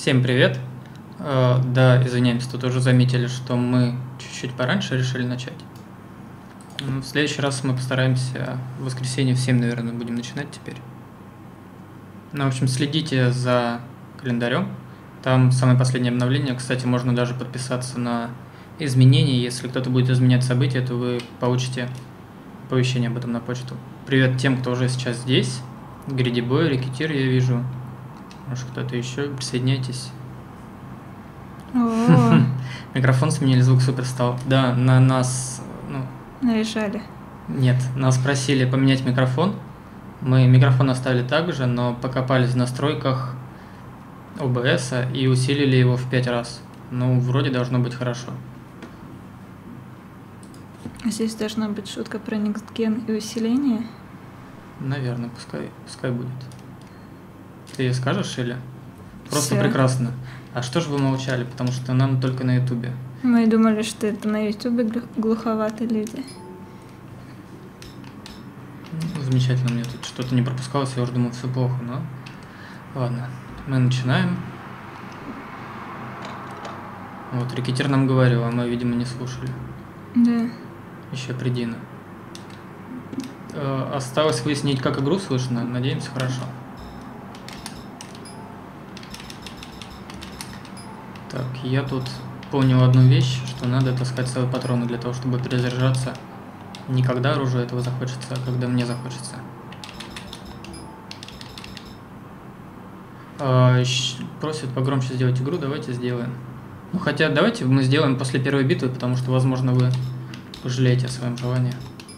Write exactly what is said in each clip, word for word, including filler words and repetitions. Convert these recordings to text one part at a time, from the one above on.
Всем привет! Э, Да, извиняемся, тут уже заметили, что мы чуть-чуть пораньше решили начать. М, В следующий раз мы постараемся в воскресенье в семь, наверное, будем начинать теперь. Ну, в общем, следите за календарем. Там самое последнее обновление. Кстати, можно даже подписаться на изменения. Если кто-то будет изменять события, то вы получите оповещение об этом на почту. Привет тем, кто уже сейчас здесь. Гридибой, Рекетир, я вижу. Может, кто-то еще. Присоединяйтесь. О, Микрофон сменили, звук супер стал. Да, на нас, ну, наезжали. нет, нас просили поменять микрофон. Мы микрофон оставили так же, но покопались в настройках о бэ эс и усилили его в пять раз. Ну, вроде должно быть хорошо. Здесь должна быть шутка про никсген и усиление. Наверное, пускай, пускай будет. Ты ее скажешь или? Просто Всё. прекрасно. А что же вы молчали? Потому что нам только на ютубе. Мы думали, что это на ютубе глю- глуховаты люди. Ну, замечательно, мне тут что-то не пропускалось, я уже думал, все плохо, но ладно, мы начинаем. Вот, Рекетир нам говорил, а мы, видимо, не слушали. Да. Еще придина. Э, Осталось выяснить, как игру слышно, надеемся, хорошо. Так, я тут понял одну вещь, что надо таскать свои патроны для того, чтобы перезаряжаться. Не когда оружие этого захочется, а когда мне захочется. А, щ- Просят погромче сделать игру, давайте сделаем. Ну хотя давайте мы сделаем после первой битвы, потому что, возможно, вы пожалеете о своем желании.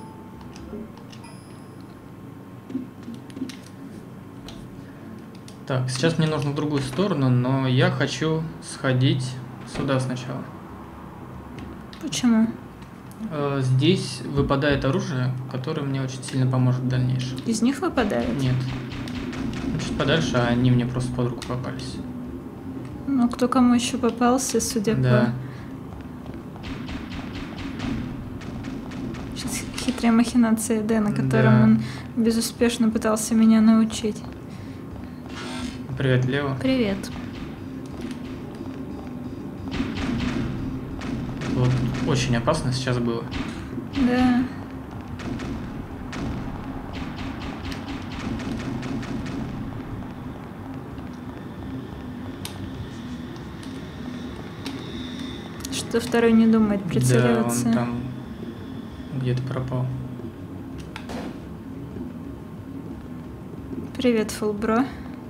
Так, сейчас мне нужно в другую сторону, но я хочу сходить сюда сначала. Почему? Э, Здесь выпадает оружие, которое мне очень сильно поможет в дальнейшем. Из них выпадают? Нет. Ну, чуть подальше, а они мне просто под руку попались. Ну, кто кому еще попался, судя Да. по... Сейчас хитрая махинация Дэна, которым Да. он безуспешно пытался меня научить. Привет, Лео. Привет. Вот очень опасно сейчас было. Да. Что второй не думает Да, прицеливаться. он там где-то пропал. Привет, фулбро.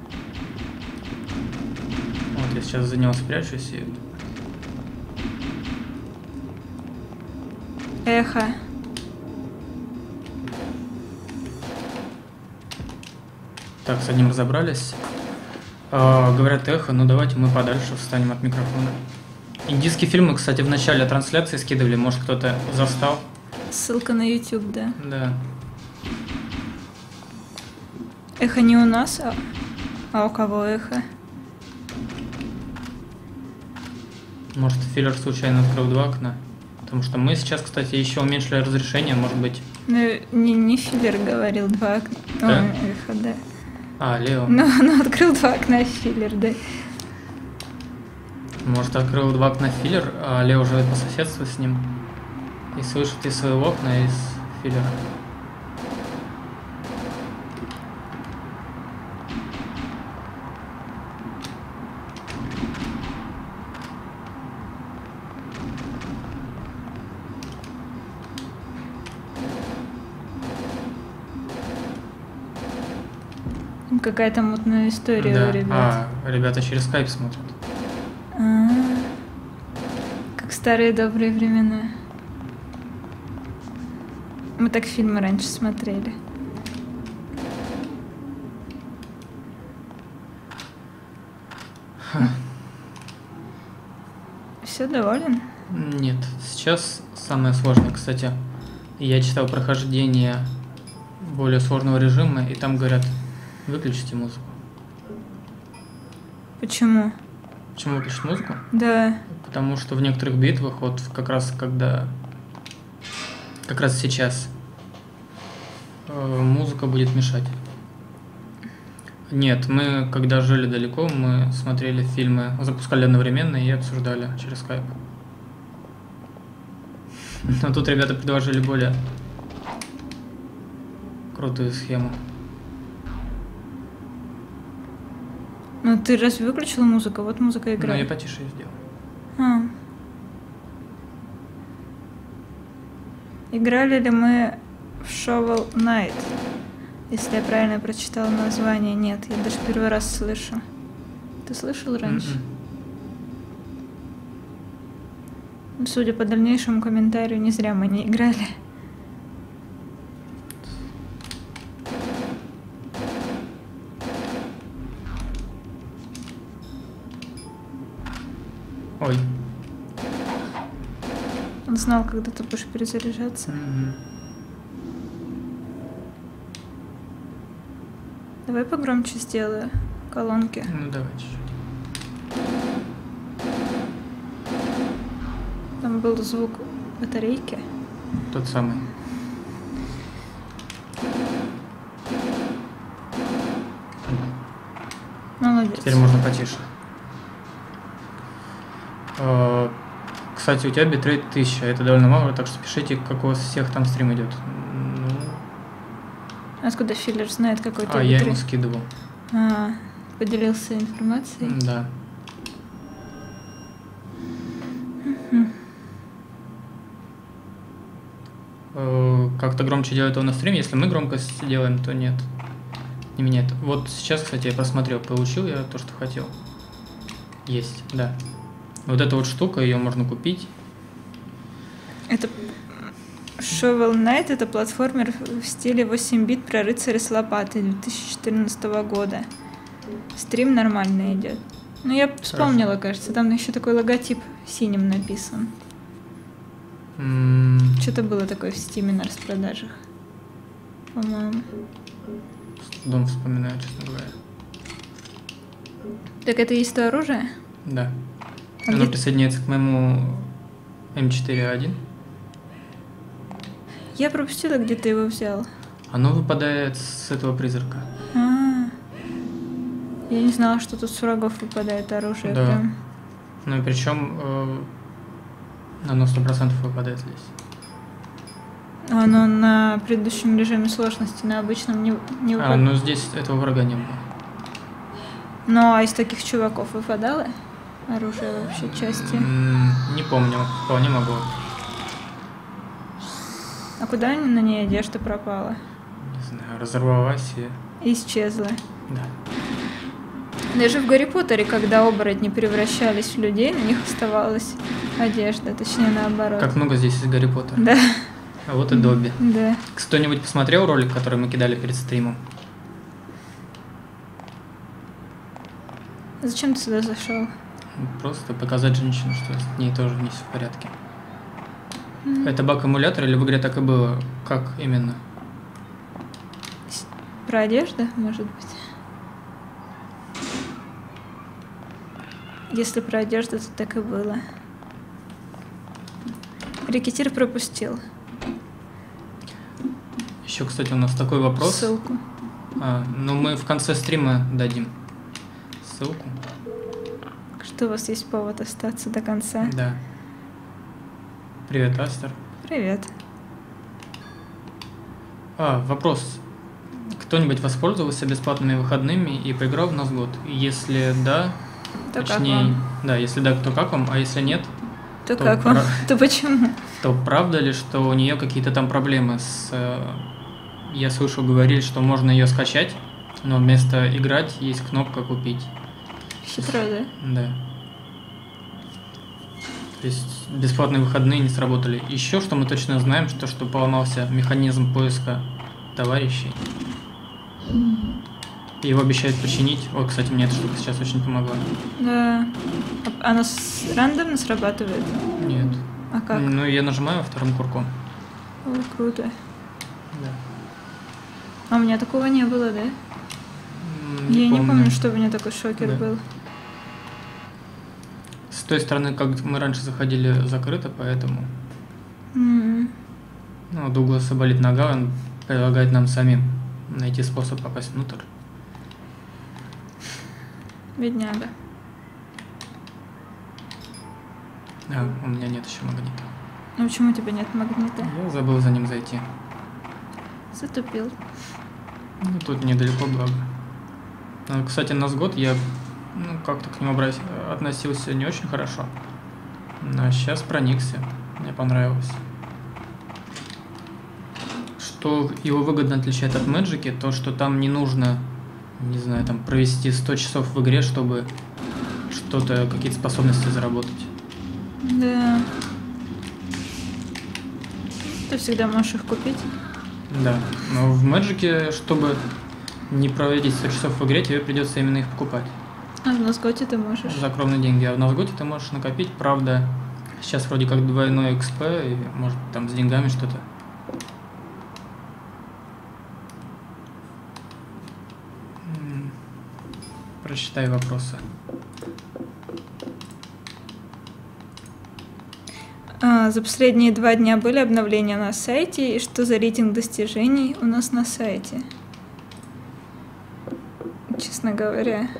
Вот я сейчас за него спрячусь и... Эхо. Так, с одним разобрались. А, говорят эхо, ну давайте мы подальше встанем от микрофона. Индийские фильмы, кстати, в начале трансляции скидывали, может кто-то застал. Ссылка на YouTube, да. Да. Эхо не у нас, а, а у кого эхо? Может, филлер случайно открыл два окна. Потому что мы сейчас, кстати, еще уменьшили разрешение, может быть... Ну, не, не филлер говорил, два окна. Да? Ой, эхо, да. А, Лео. Ну, ну, открыл два окна филлер, да. Может, открыл два окна филлер, а Лео живет по соседству с ним. И слышит из своего окна, и из филлера. Какая-то мутная история Да. у ребят. А, ребята через скайп смотрят. А, как старые добрые времена. Мы так фильмы раньше смотрели. Все, доволен? Нет, сейчас самое сложное, кстати. Я читал прохождение более сложного режима, и там говорят, выключите музыку. Почему? Почему выключить музыку? Да. Потому что в некоторых битвах, вот как раз когда, как раз сейчас, э, музыка будет мешать. Нет, мы, когда жили далеко, мы смотрели фильмы, запускали одновременно и обсуждали через скайп. Но тут ребята предложили более крутую схему. Ну ты разве выключила музыку? Вот музыка Ну, играет. я потише ее сделал. А. Играли ли мы в Shovel Knight? Если я правильно прочитала название, нет, я даже первый раз слышу. Ты слышал раньше? М-м. Судя по дальнейшему комментарию, не зря мы не играли. Ой. Он знал, когда ты будешь перезаряжаться. М-м. Давай погромче сделаю колонки. Ну давай чуть-чуть. Там был звук батарейки. Тот самый. Молодец. Теперь можно потише. Э, Кстати, у тебя битрейт тысяча, это довольно мало, так что пишите, как у вас всех там стрим идет. Ну, Откуда Филлер знает, какой ты а я ему битрейт? скидывал. А, поделился информацией. Да. Э, Как-то громче делает его на стриме. Если мы громкость делаем, то нет. Не меняет. Вот сейчас, кстати, я посмотрел, получил я то, что хотел. Есть, да. Вот эта вот штука, ее можно купить. Это Shovel Knight, это платформер в стиле восемь бит про рыцаря с лопатой две тысячи четырнадцатого года. Стрим нормально идет. Ну, я вспомнила, кажется, там еще такой логотип синим написан. М, Что-то было такое в Стиме на распродажах. По-моему. С трудом вспоминаю, честно говоря. Так это есть то оружие? Да. А Оно где- присоединяется к моему эм четыре а один. Я пропустила, где ты его взял. Оно выпадает с этого призрака. А, я не знала, что тут с врагов выпадает оружие. Да. Прям. Ну и причем э, оно сто процентов выпадает здесь. Оно на предыдущем режиме сложности, на обычном не, не А, выпадает. ну здесь этого врага не было. Ну, а из таких чуваков выпадало оружие вообще, части? М, Не помню, вполне могу. А куда на ней одежда пропала? Не знаю, разорвалась и... И исчезла. Да. Даже в Гарри Поттере, когда оборотни превращались в людей, на них оставалась одежда, точнее наоборот. Как много здесь из Гарри Поттера. Да, А вот и Добби. да. Кто-нибудь посмотрел ролик, который мы кидали перед стримом? Зачем ты сюда зашел? Просто показать женщине, что с ней тоже не все в порядке. Это баг-эмулятор или в игре так и было? Как именно? Про одежду, может быть? Если про одежду, то так и было. Рекетир пропустил Еще, кстати, у нас такой вопрос. ссылку. А, ну, мы в конце стрима дадим ссылку. Что у вас есть повод остаться до конца? Да. Привет, Астер. Привет. А, вопрос. Кто-нибудь воспользовался бесплатными выходными и поиграл в нас год? Если да, То как точнее, вам? да, если да, то как вам, а если нет, То то как вам? про- То почему? то правда ли, что у нее какие-то там проблемы с... э, Я слышал, говорили, что можно ее скачать, но вместо играть есть кнопка купить. Хитро, да? Да. То есть бесплатные выходные не сработали. Еще что мы точно знаем, что, что поломался механизм поиска товарищей. Его обещают починить. Ой, кстати, мне эта штука сейчас очень помогла. Да. А оно с- рандомно срабатывает? Нет. А как? Ну, я нажимаю вторым курком. Ой, круто. Да. А у меня такого не было, да? М, Я не помню, что у меня такой шокер Да. был. С той стороны, как мы раньше заходили, закрыто, поэтому... М. Ну, у Дугласа болит нога, он предлагает нам самим найти способ попасть внутрь. Бедняга. А, у меня нет еще магнита. Ну почему у тебя нет магнита? Я забыл за ним зайти. Затупил. Ну, тут недалеко, благо. А, кстати, на сгод я ну, как-то к нему образ- относился не очень хорошо. А сейчас проникся. Мне понравилось. Что его выгодно отличает от Мэджики, то что там не нужно, не знаю, там провести сто часов в игре, чтобы что-то, какие-то способности заработать. Да. Ты всегда можешь их купить. Да, но в Мэджике, чтобы не проводить сто часов в игре, тебе придется именно их покупать. А в Назготе ты можешь. За огромные деньги. А в Назготе ты можешь накопить, правда, сейчас вроде как двойной икс пи, и может там с деньгами что-то. М, Прочитай вопросы. А, за последние два дня были обновления на сайте, и что за рейтинг достижений у нас на сайте? Честно говоря.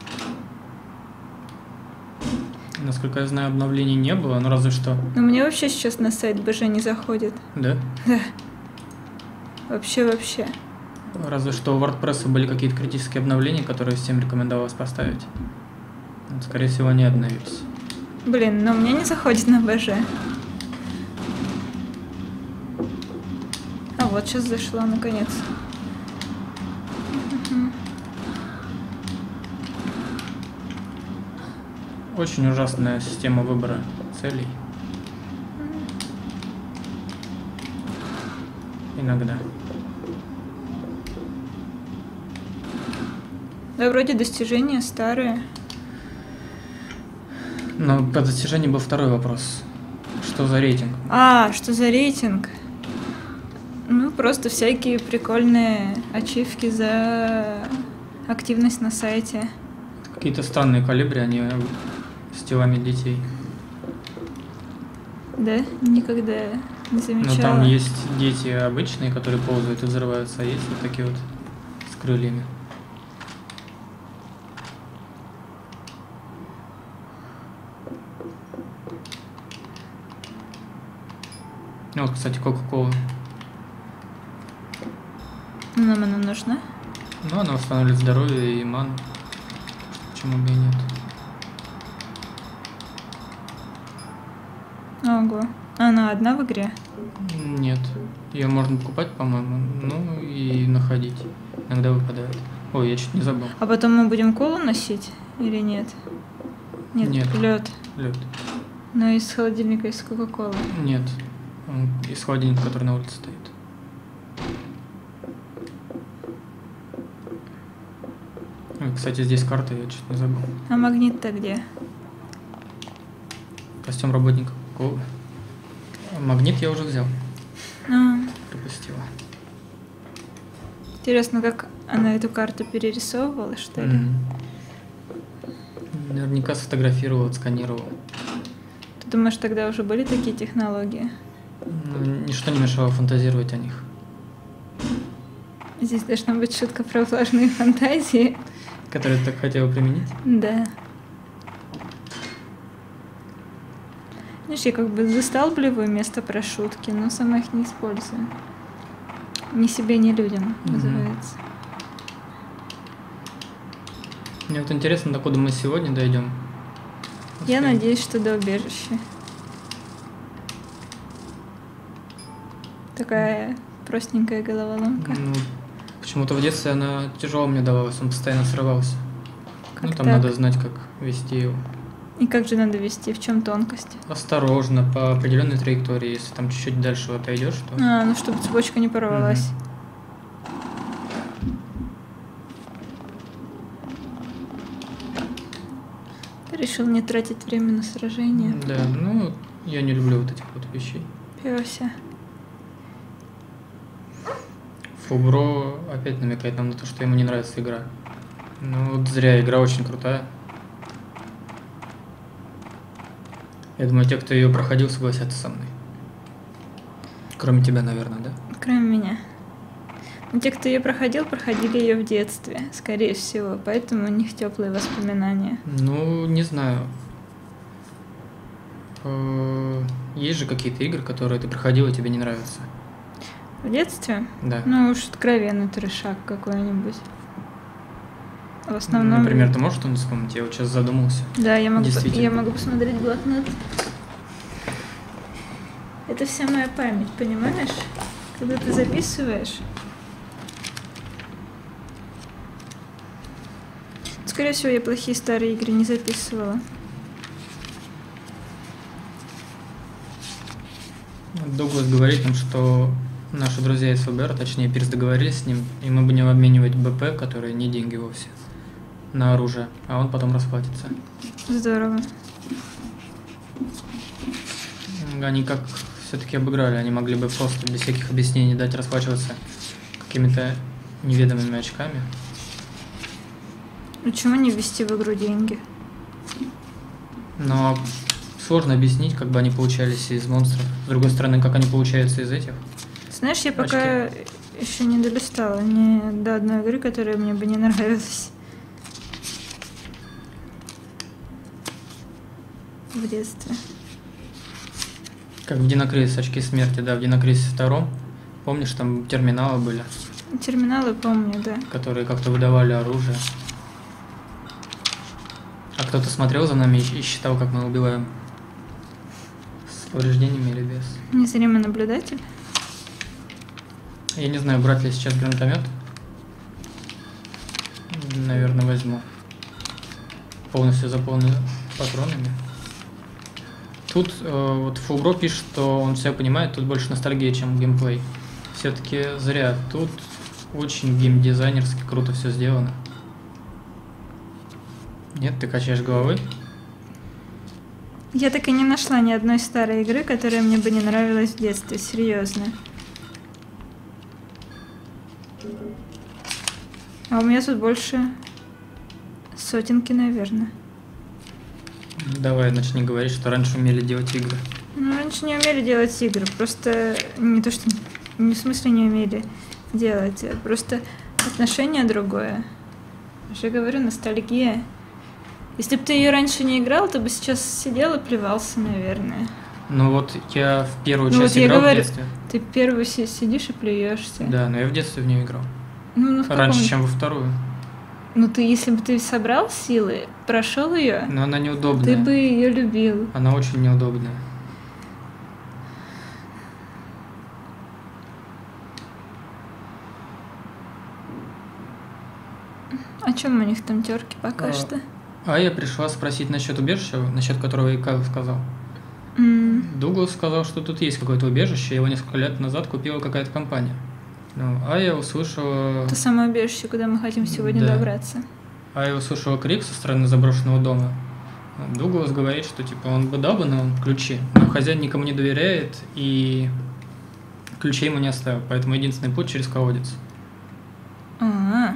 Насколько я знаю, обновлений не было, но разве что. Но мне вообще сейчас на сайт бэ жэ не заходит. Да? Да. Вообще-вообще. Разве что у WordPress были какие-то критические обновления, которые всем рекомендовалось поставить. Вот, скорее всего, они обновились. Блин, но у меня не заходит на бэ жэ. А вот сейчас зашло, наконец. Очень ужасная система выбора целей. Иногда. Да, вроде достижения старые. Но по достижению был второй вопрос. Что за рейтинг? А, что за рейтинг? Ну, просто всякие прикольные ачивки за активность на сайте. Какие-то странные калибри, они с телами детей. Да? Никогда не замечала. Но там есть дети обычные, которые ползают и взрываются, а есть вот такие вот с крыльями. Ну вот, кстати, Кока-Кола. Нам она нужна? Ну, она восстанавливает здоровье и ману. Почему бы и нет? Ого. Она одна в игре? Нет. Ее можно покупать, по-моему, ну и находить. Иногда выпадает. Ой, я чуть не забыл. А потом мы будем колу носить или нет? Нет, Нет. лед. Лед. Но из холодильника из Кока-Колы. Нет. Он из холодильника, который на улице стоит. Ой, кстати, здесь карта, я чуть не забыл. А магнит-то где? Костюм работника Кока-Колы. Магнит я уже взял. А, Пропустила. интересно, как она эту карту перерисовывала, что ли? Мгм. Наверняка сфотографировал, отсканировал. Ты думаешь, тогда уже были такие технологии? Ну, ничто не мешало фантазировать о них. Здесь должна быть шутка про влажные фантазии. Которые ты так хотела применить? Да. Знаешь, я как бы засталбливаю место про шутки, но сама их не использую. Ни себе, ни людям, Мгм. называется. Мне вот интересно, докуда мы сегодня дойдем. Я Успеем? надеюсь, что до убежища. Такая простенькая головоломка. Ну, почему-то в детстве она тяжело мне давалась, он постоянно срывался. Как ну, там так? надо знать, как вести его. И как же надо вести? В чем тонкость? Осторожно, по определенной траектории. Если там чуть-чуть дальше вот отойдешь, то... А, ну чтобы цепочка не порвалась. Ты решил не тратить время на сражение. Да, ну, я не люблю вот этих вот вещей. Пёся. Фубро опять намекает нам на то, что ему не нравится игра. Ну, вот зря, игра очень крутая. Я думаю, те, кто ее проходил, согласятся со мной. Кроме тебя, наверное, да? Кроме меня. Те, кто ее проходил, проходили ее в детстве, скорее всего, поэтому у них теплые воспоминания. Ну, не знаю. Э, Есть же какие-то игры, которые ты проходил и тебе не нравятся? В детстве? Да. Ну уж откровенный трешак какой-нибудь. В Ну, основном... Например, ты можешь что-нибудь вспомнить? Я вот сейчас задумался. Да, я могу, по- Действительно. я могу посмотреть блокнот. Это вся моя память, понимаешь? Когда ты записываешь... Скорее всего, я плохие старые игры не записывала. Дуглас говорит нам, что наши друзья из ФБР, точнее, Пирс, договорились с ним, и мы будем обменивать БП, которые не деньги вовсе, на оружие, а он потом расплатится. Здорово. Они как все-таки обыграли, они могли бы просто без всяких объяснений дать расплачиваться какими-то неведомыми очками. Почему не ввести в игру деньги? Но сложно объяснить, как бы они получались из монстров. С другой стороны, как они получаются из этих. Знаешь, я пока еще не долистала ни до одной игры, которая мне бы не нравилась в детстве. Как в Динокрис, очки смерти, да, в Динокрисе втором. Помнишь, там терминалы были, Терминалы помню, да. которые как-то выдавали оружие. А кто-то смотрел за нами и считал, как мы убиваем. С повреждениями или без. Незримый наблюдатель. Я не знаю, брать ли сейчас гранатомет. Наверное, возьму. Полностью заполню патронами. Тут э, вот Фугро пишет, что он все понимает, тут больше ностальгия, чем геймплей. Все-таки зря. Тут очень геймдизайнерски круто все сделано. Нет, ты качаешь головой? Я так и не нашла ни одной старой игры, которая мне бы не нравилась в детстве, серьезно. А у меня тут больше сотенки, наверное. Давай, начни говорить, что раньше умели делать игры. Ну, раньше не умели делать игры, просто не то, что... Не в смысле не умели делать, а просто отношение другое. Я же говорю, ностальгия. Если бы ты ее раньше не играл, ты бы сейчас сидел и плевался, наверное. Ну вот я в первую Ну часть вот я играл говорю, в детстве. ты первый си- сидишь и плюешься. Да, но я в детстве в нее играл. Ну, ну, в Раньше, каком- чем во вторую. Ну ты, если бы ты собрал силы, прошел ее, Но она неудобная. ты бы ее любил. Она очень неудобная. О чем у них там терки пока А, что? А я пришла спросить насчет убежища, насчет которого и Кайл сказал. М, Дуглас сказал, что тут есть какое-то убежище, его несколько лет назад купила какая-то компания. Ну, а я услышала... То самое убежище, куда мы хотим сегодня Да. добраться. А я услышала крик со стороны заброшенного дома. Дуглас говорит, что типа он бы дал бы нам ключи, но хозяин никому не доверяет и ключей ему не оставил, поэтому единственный путь через колодец. А,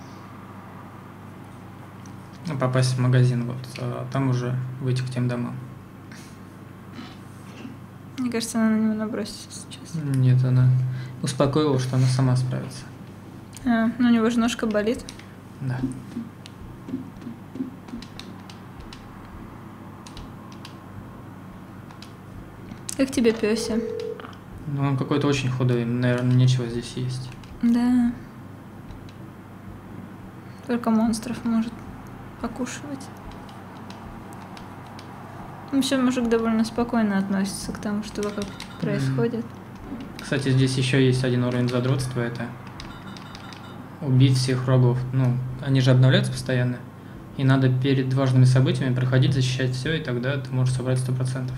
Ну, попасть в магазин, вот, а там уже выйти к тем домам. мне кажется, она на него набросится сейчас. Нет, она успокоила, что она сама справится. А, ну у него же ножка болит. Да. Как тебе пёся? Ну, он какой-то очень худой, наверное, нечего здесь есть. Да. Только монстров может покушивать. Вообще мужик довольно спокойно относится к тому, что вокруг происходит. Кстати, здесь еще есть один уровень задротства, это убить всех врагов. Ну, они же обновляются постоянно, и надо перед важными событиями проходить, защищать все, и тогда ты можешь собрать сто процентов.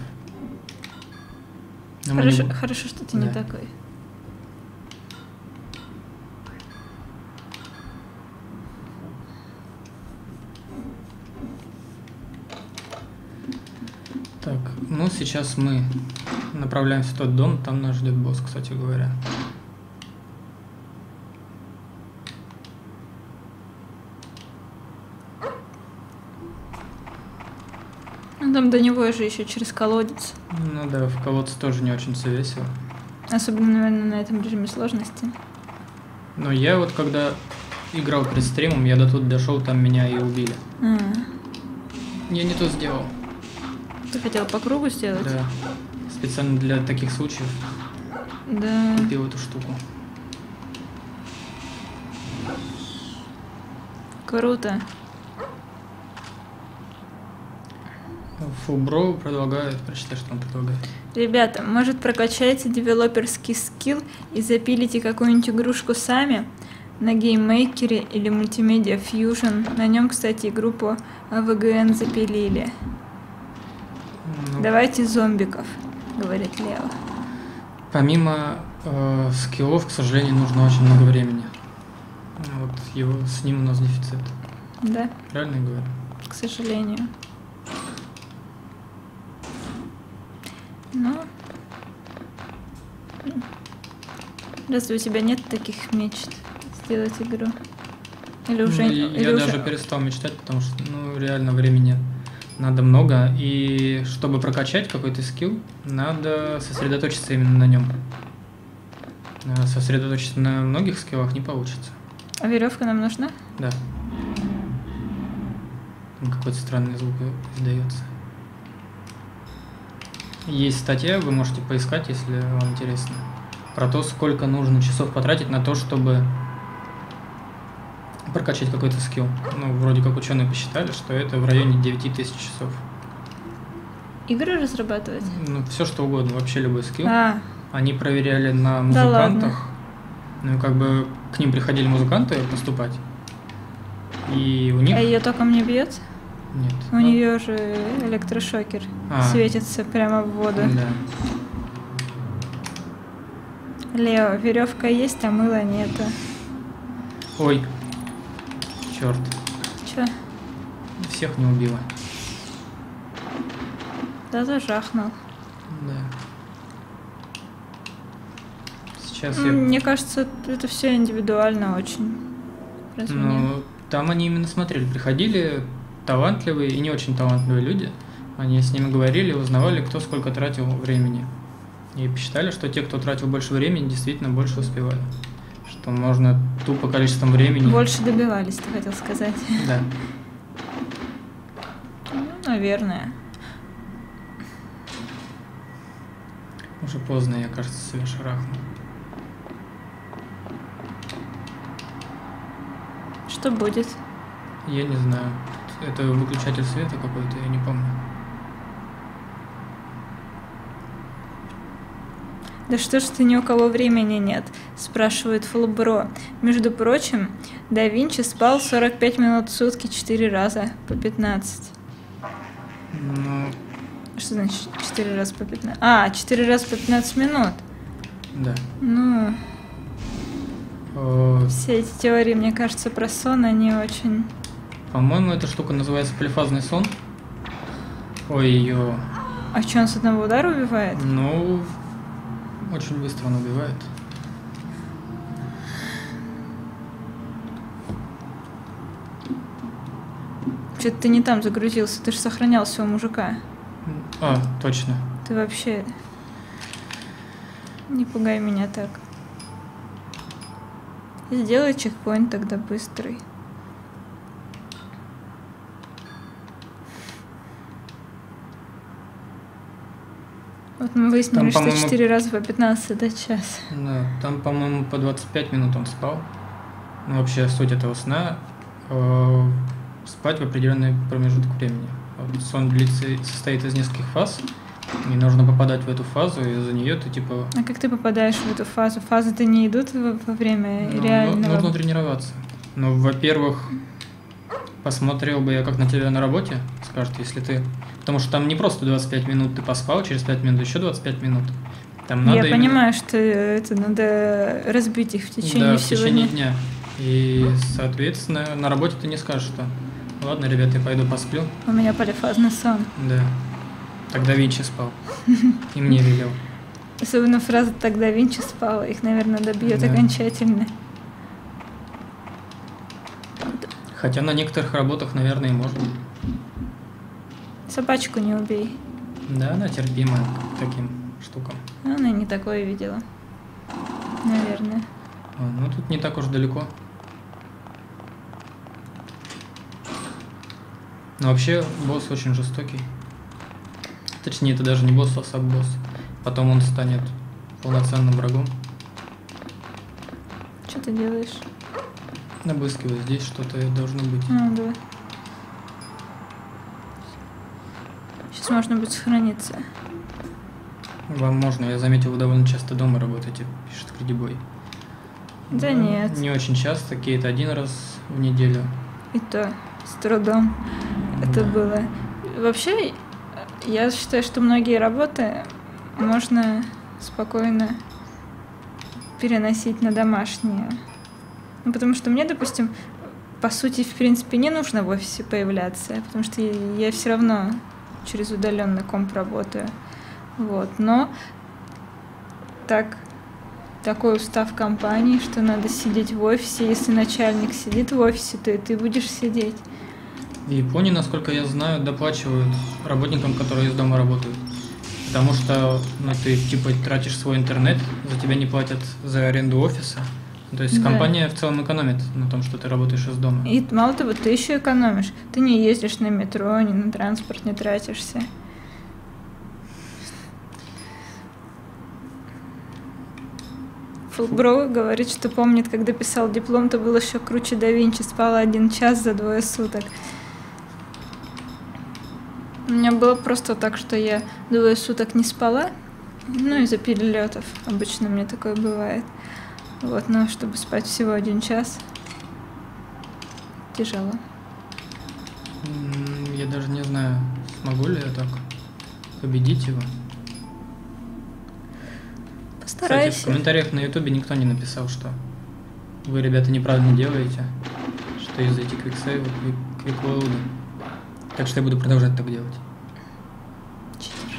Но мы не Хорошо, бу- хорошо, что ты не Да. такой. Так, ну сейчас мы направляемся в тот дом, там нас ждет босс, кстати говоря. Ну, там до него же еще через колодец. Ну да, в колодце тоже не очень все весело. Особенно, наверное, на этом режиме сложности. Но я вот когда играл перед стримом, я до тут дошел, там меня и убили. А, Я не то сделал. ты хотел по кругу сделать? Да. Специально для таких случаев Да. купил эту штуку. Круто. Фубро предлагает, прочитай, что он предлагает. Ребята, может прокачайте девелоперский скилл и запилите какую-нибудь игрушку сами на гейммейкере или Multimedia Fusion. На нем, кстати, игру по а вэ гэ эн запилили. Ну, Давайте зомбиков, говорит Лео. помимо э, скиллов, к сожалению, нужно очень много времени. Вот его, с ним у нас дефицит. Да, Правильно я говорю? к сожалению. Ну, разве у тебя нет таких мечт сделать игру? Или уже... Ну, я или я уже- даже перестал мечтать, потому что ну, реально времени надо много. И чтобы прокачать какой-то скилл, надо сосредоточиться именно на нем. А сосредоточиться на многих скиллах не получится. А веревка нам нужна? Да. Там какой-то странный звук издается. Есть статья, вы можете поискать, если вам интересно, про то, сколько нужно часов потратить на то, чтобы прокачать какой-то скилл. Ну, вроде как ученые посчитали, что это в районе девять тысяч часов. Игры разрабатывать? Ну, все что угодно, вообще любой скилл. А, Они проверяли на Да музыкантах. Ну, и как бы к ним приходили музыканты поступать. И у них... а ее током не бьет? Нет. У Ну, нее же электрошокер А. светится прямо в воду. Да. Лео, веревка есть, а мыла нету. Ой. Черт. Че? Всех не убило. Да зажахнул. Да. Сейчас М, я... Мне кажется, это все индивидуально очень. Разве нет? Ну, там они именно смотрели. Приходили талантливые и не очень талантливые люди. Они с ними говорили, узнавали, кто сколько тратил времени. И посчитали, что те, кто тратил больше времени, действительно больше успевали. Что можно тупо количеством времени... Больше добивались, ты хотел сказать. Да. Ну, наверное. Уже поздно, я, кажется, себя шарахнул. Что будет? Я не знаю. Это выключатель света какой-то, я не помню. Да что ж ты, ни у кого времени нет, спрашивает Фулбро. Между прочим, да Винчи спал сорок пять минут в сутки четыре раза по пятнадцать. Ну, Что значит четыре раза по пятнадцать? А, четыре раза по пятнадцать минут. да. Ну, Э, все эти теории, мне кажется, про сон, они очень... По-моему, эта штука называется полифазный сон. Ой, ее... А что, он с одного удара убивает? Ну, очень быстро он убивает. Что-то ты не там загрузился, ты же сохранялся у мужика. А, точно. Ты вообще... Не пугай меня так. Сделай чекпоинт тогда быстрый. Вот мы выяснили, Там, что по-моему, четыре раза по пятнадцать это час. Да, там, по-моему, по двадцать пять минут он спал. Ну, вообще, суть этого сна э, спать в определенный промежуток времени. Вот сон длится, состоит из нескольких фаз, и нужно попадать в эту фазу, и за нее ты типа... А как ты попадаешь в эту фазу? Фазы-то не идут во, во время Ну, реального... нужно тренироваться. Ну, во-первых, посмотрел бы я, как на тебя на работе скажут, если ты... Потому что там не просто двадцать пять минут ты поспал, через пять минут еще двадцать пять минут. Там надо Я именно- понимаю, что это надо разбить их в течение Да, в всего течение дня. дня. И, соответственно, на работе ты не скажешь, что ладно, ребята, я пойду посплю. У меня полифазный сон. Да. Тогда Винчи спал. И мне велел. Особенно фраза «тогда Винчи спал», их, наверное, добьет Да. окончательно. Хотя на некоторых работах, наверное, и можно. Собачку не убей. Да, она терпимая к таким штукам. Она не такое видела. Наверное. А, ну тут не так уж далеко. Но вообще босс очень жестокий. Точнее, это даже не босс, а саб-босс. Потом он станет полноценным врагом. Что ты делаешь? Обыскиваю, здесь что-то должно быть. А, да. Сейчас можно будет сохраниться. Вам можно, я заметил, вы довольно часто дома работаете, пишет Кредибой. Да Ну, нет. Не очень часто, Кейт один раз в неделю. И то с трудом это было. Вообще, я считаю, что многие работы можно спокойно переносить на домашние. Ну, потому что мне, допустим, по сути, в принципе, не нужно в офисе появляться, потому что я все равно через удаленный комп работаю. Вот. Но так, такой устав компании, что надо сидеть в офисе. Если начальник сидит в офисе, то и ты будешь сидеть. В Японии, насколько я знаю, доплачивают работникам, которые из дома работают. Потому что ну, ты типа тратишь свой интернет, за тебя не платят за аренду офиса. То есть Да. компания в целом экономит на том, что ты работаешь из дома. И мало того, ты еще экономишь. Ты не ездишь на метро, ни на транспорт не тратишься. Фулброу говорит, что помнит, когда писал диплом, то был еще круче да Винчи, спала один час за двое суток. У меня было просто так, что я двое суток не спала, ну из-за перелетов. Обычно мне такое бывает. Вот, но чтобы спать всего один час, тяжело. М, Я даже не знаю, смогу ли я так победить его. Кстати, в Постарайся. комментариях на ютубе никто не написал, что вы, ребята, неправильно делаете, что из-за этих квиксейвов и квиклоуда. Так что я буду продолжать так делать. Читер.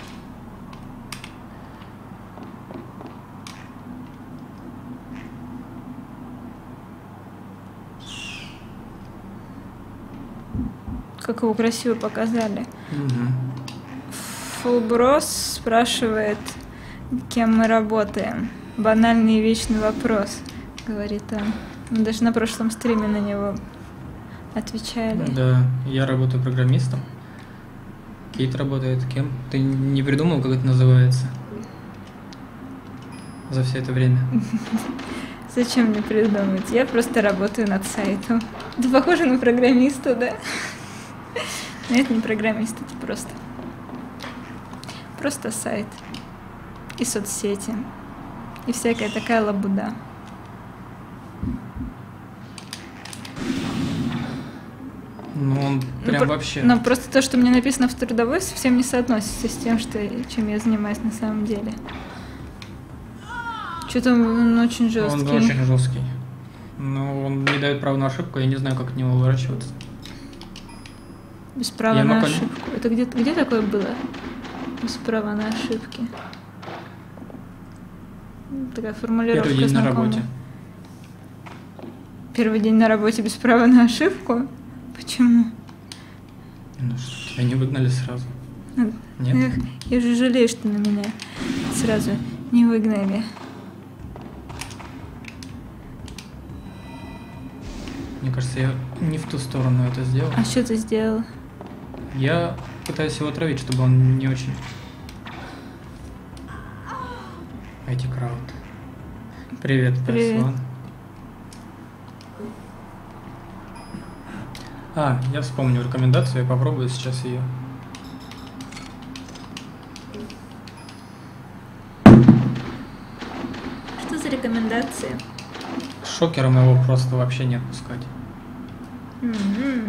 Как его красиво показали. Мгм. Фулброс спрашивает, кем мы работаем. Банальный и вечный вопрос, говорит он. Мы даже на прошлом стриме на него отвечали. Да, я работаю программистом. Кейт работает кем? Ты не придумал, как это называется? За все это время. Зачем мне придумать? Я просто работаю над сайтом. Ты похожа на программиста, да? Но это не программист, это просто... Просто сайт. И соцсети. И всякая такая лабуда. Ну, он Ну, прям про- вообще... Но просто то, что мне написано в трудовой, совсем не соотносится с тем, что, чем я занимаюсь на самом деле. Что-то он очень жесткий. Он очень жесткий. Но он не дает права на ошибку, я не знаю, как от него уворачиваться. Без права Я на могу- ошибку. Это где, где такое было? Без права на ошибки. Такая формулировка Первый день на знакомая. работе. Первый день на работе без права на ошибку? Почему? Ну что, тебя не выгнали сразу? Ну, Нет? Эх, я же жалею, что на меня сразу не выгнали. Мне кажется, я не в ту сторону это сделал. А что ты сделал? Я пытаюсь его отравить, чтобы он не очень... ай ти крауд. Привет, Привет. Персон. А, я вспомнил рекомендацию, я попробую сейчас ее. Что за рекомендации? Шокером его просто вообще не отпускать. М-м.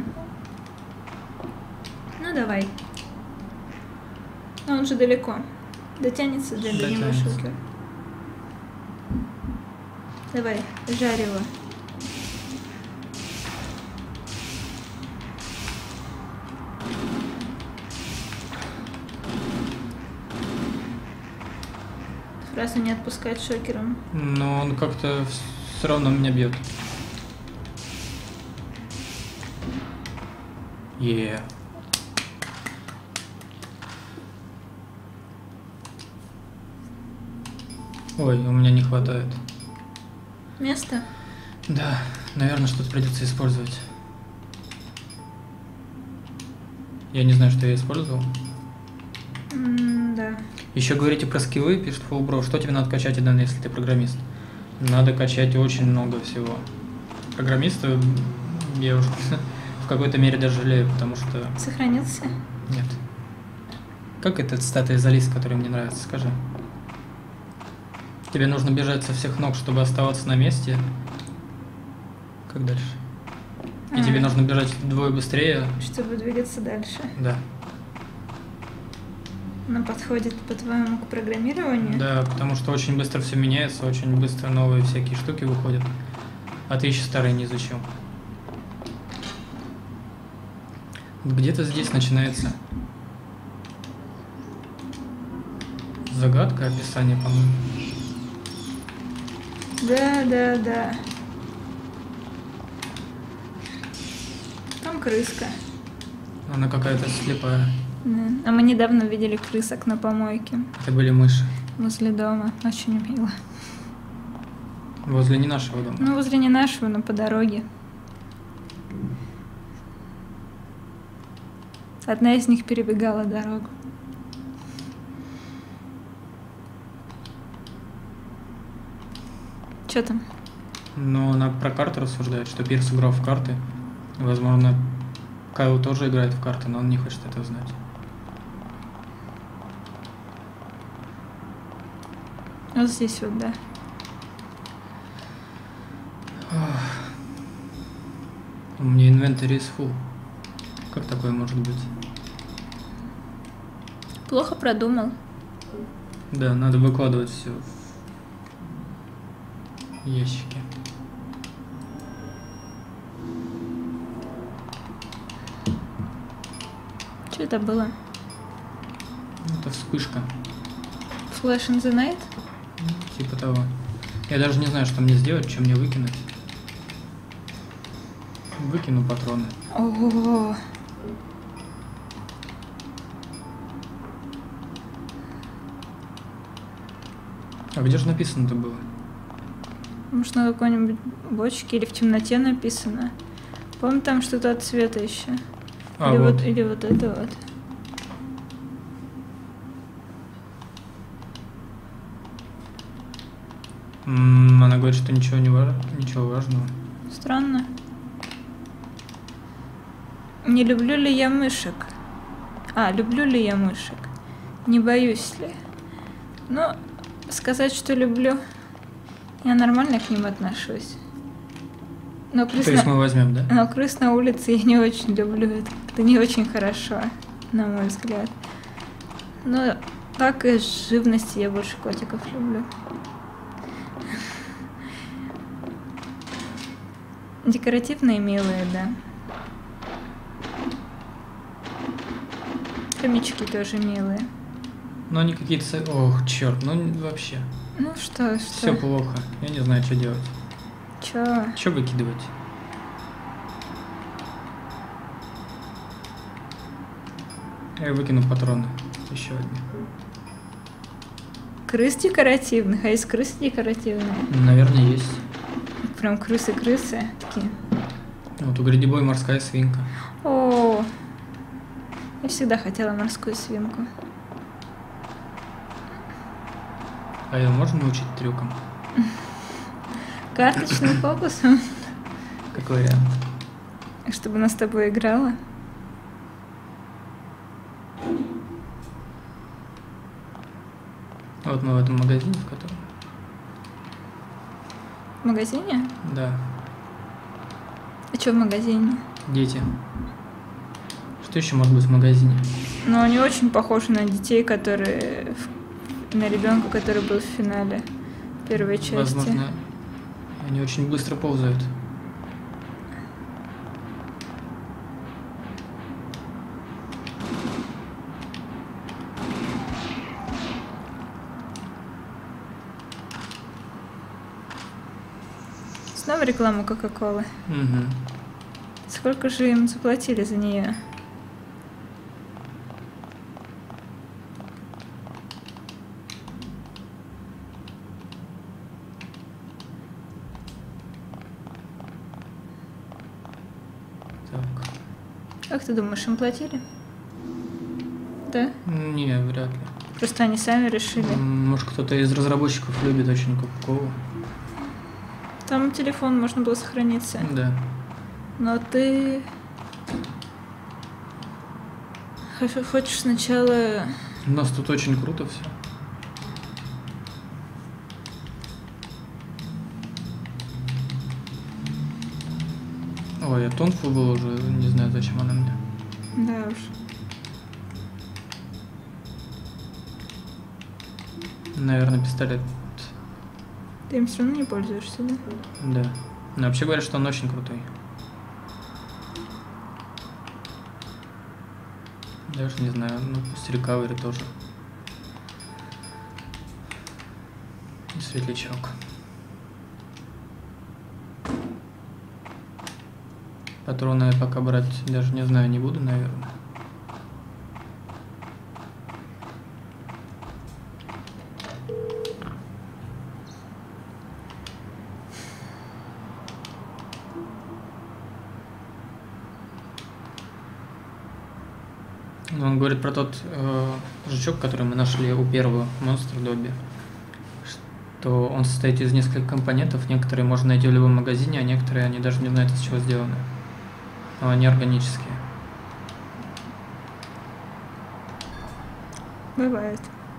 Ну давай. Но он же далеко. Дотянется для до него Дотянется. шокер. Давай, жарь его. Сразу не отпускать шокером. Но он как-то все равно меня бьет. Е. Ой, у меня не хватает. Место? Да, наверное, что-то придется использовать. Я не знаю, что я использовал. М, да. Еще говорите про скиллы, пишет Фулбро. Что тебе надо качать, Эдан, если ты программист? Надо качать очень много всего. Программисты, я уж в какой-то мере даже жалею, потому что... Сохранился? Нет. Как этот стата из Алисы, который мне нравится, скажи. Тебе нужно бежать со всех ног, чтобы оставаться на месте. Как дальше? И А. тебе нужно бежать вдвое быстрее. Чтобы двигаться дальше. Да. Она подходит, по-твоему, к программированию? Да, потому что очень быстро все меняется, очень быстро новые всякие штуки выходят. А ты еще старые не изучил. Где-то здесь начинается загадка, описание, по-моему. Да, да, да. Там крыска. Она какая-то слепая. Да. А мы недавно видели крысок на помойке Это были мыши. возле дома. Очень мило. Возле не нашего дома. Ну, возле не нашего, но по дороге. Одна из них перебегала дорогу. Что там? Но она про карты рассуждает, что Пирс играл в карты. Возможно, Кайл тоже играет в карты, но он не хочет этого знать. Вот здесь вот, да. У меня инвентарь is full. Как такое может быть? Плохо продумал. Да, надо выкладывать все в ящики. Что это было? Это вспышка. Flash in the night? Типа того. Я даже не знаю, что мне сделать, что мне выкинуть. Выкину патроны. Ого. А где же написано-то было? Может, на какой-нибудь бочке или в темноте написано. По-моему, там что-то от цвета еще. А, или, вот. вот, или вот это вот. М, Она говорит, что ничего не важно, ничего важного. Странно. Не люблю ли я мышек? А, люблю ли я мышек? Не боюсь ли? Ну, сказать, что люблю, я нормально к ним отношусь. Но крыс, То есть на... мы возьмем, да? Но крыс на улице я не очень люблю. Это как-то не очень хорошо, на мой взгляд. Но так из живности я больше котиков люблю. Декоративные, милые, да. Хомячки тоже милые. Но они какие-то... со- Ох, черт, ну вообще. Ну что, что? Все плохо. Я не знаю, что делать. Чё? Что выкидывать? Я выкину патроны. Еще одни. Крыс декоративных, а есть крысы декоративные? Наверное, есть. Прям крысы-крысы такие. Вот у Гридибой морская свинка. О, я всегда хотела морскую свинку. А ее можно научить трюкам? Карточным фокусом, Как вариант. чтобы она с тобой играла. Вот мы в этом магазине, в котором... В магазине? Да, А что в магазине? дети. Что еще может быть в магазине? Ну, они очень похожи на детей, которые... в- на ребенка, который был в финале первой части. Возможно, они очень быстро ползают. Снова реклама Кока-Колы. Угу. Сколько же им заплатили за нее? Так. Как ты думаешь, им платили? Да? Не, вряд ли. Просто они сами решили. М, Может, кто-то из разработчиков любит очень Кока-Колу. Там телефон можно было сохраниться. Да. Но ты хо- хочешь сначала... У нас тут очень круто все. Ой, а тонфу был уже, не знаю, зачем она мне. Да уж. Наверное, пистолет. Ты им все равно не пользуешься, да? Да. Но вообще говорят, что он очень крутой. Даже не знаю, ну пусть рекавери тоже. И светлячок. Патроны я пока брать даже не знаю, не буду, наверное. Но он говорит про тот э, жучок, который мы нашли у первого монстра Добби, что он состоит из нескольких компонентов. Некоторые можно найти в любом магазине, а некоторые они даже не знают, из чего сделаны. Но они органические. Бывает.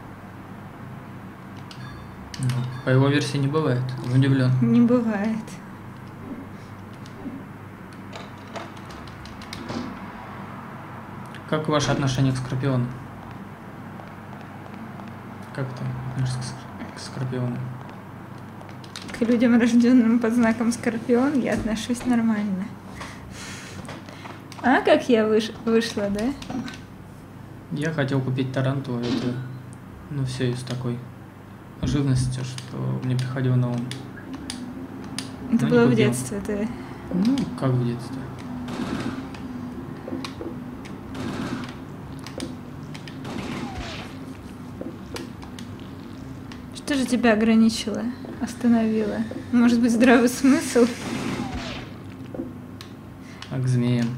Ну, по его версии не бывает. Он удивлен. Не бывает. Как ваше отношение к Скорпиону? Как ты относишься к Скор- к Скорпиону? К людям, рожденным под знаком Скорпион, я отношусь нормально. А как я выш- вышла, да? Я хотел купить тарантулу, это, ну, все из такой живности, что мне приходило на ум. Это Ну, не было в купил. детстве, ты. Ну, как в детстве. Что же тебя ограничило, остановило? Может быть, здравый смысл? А к змеям.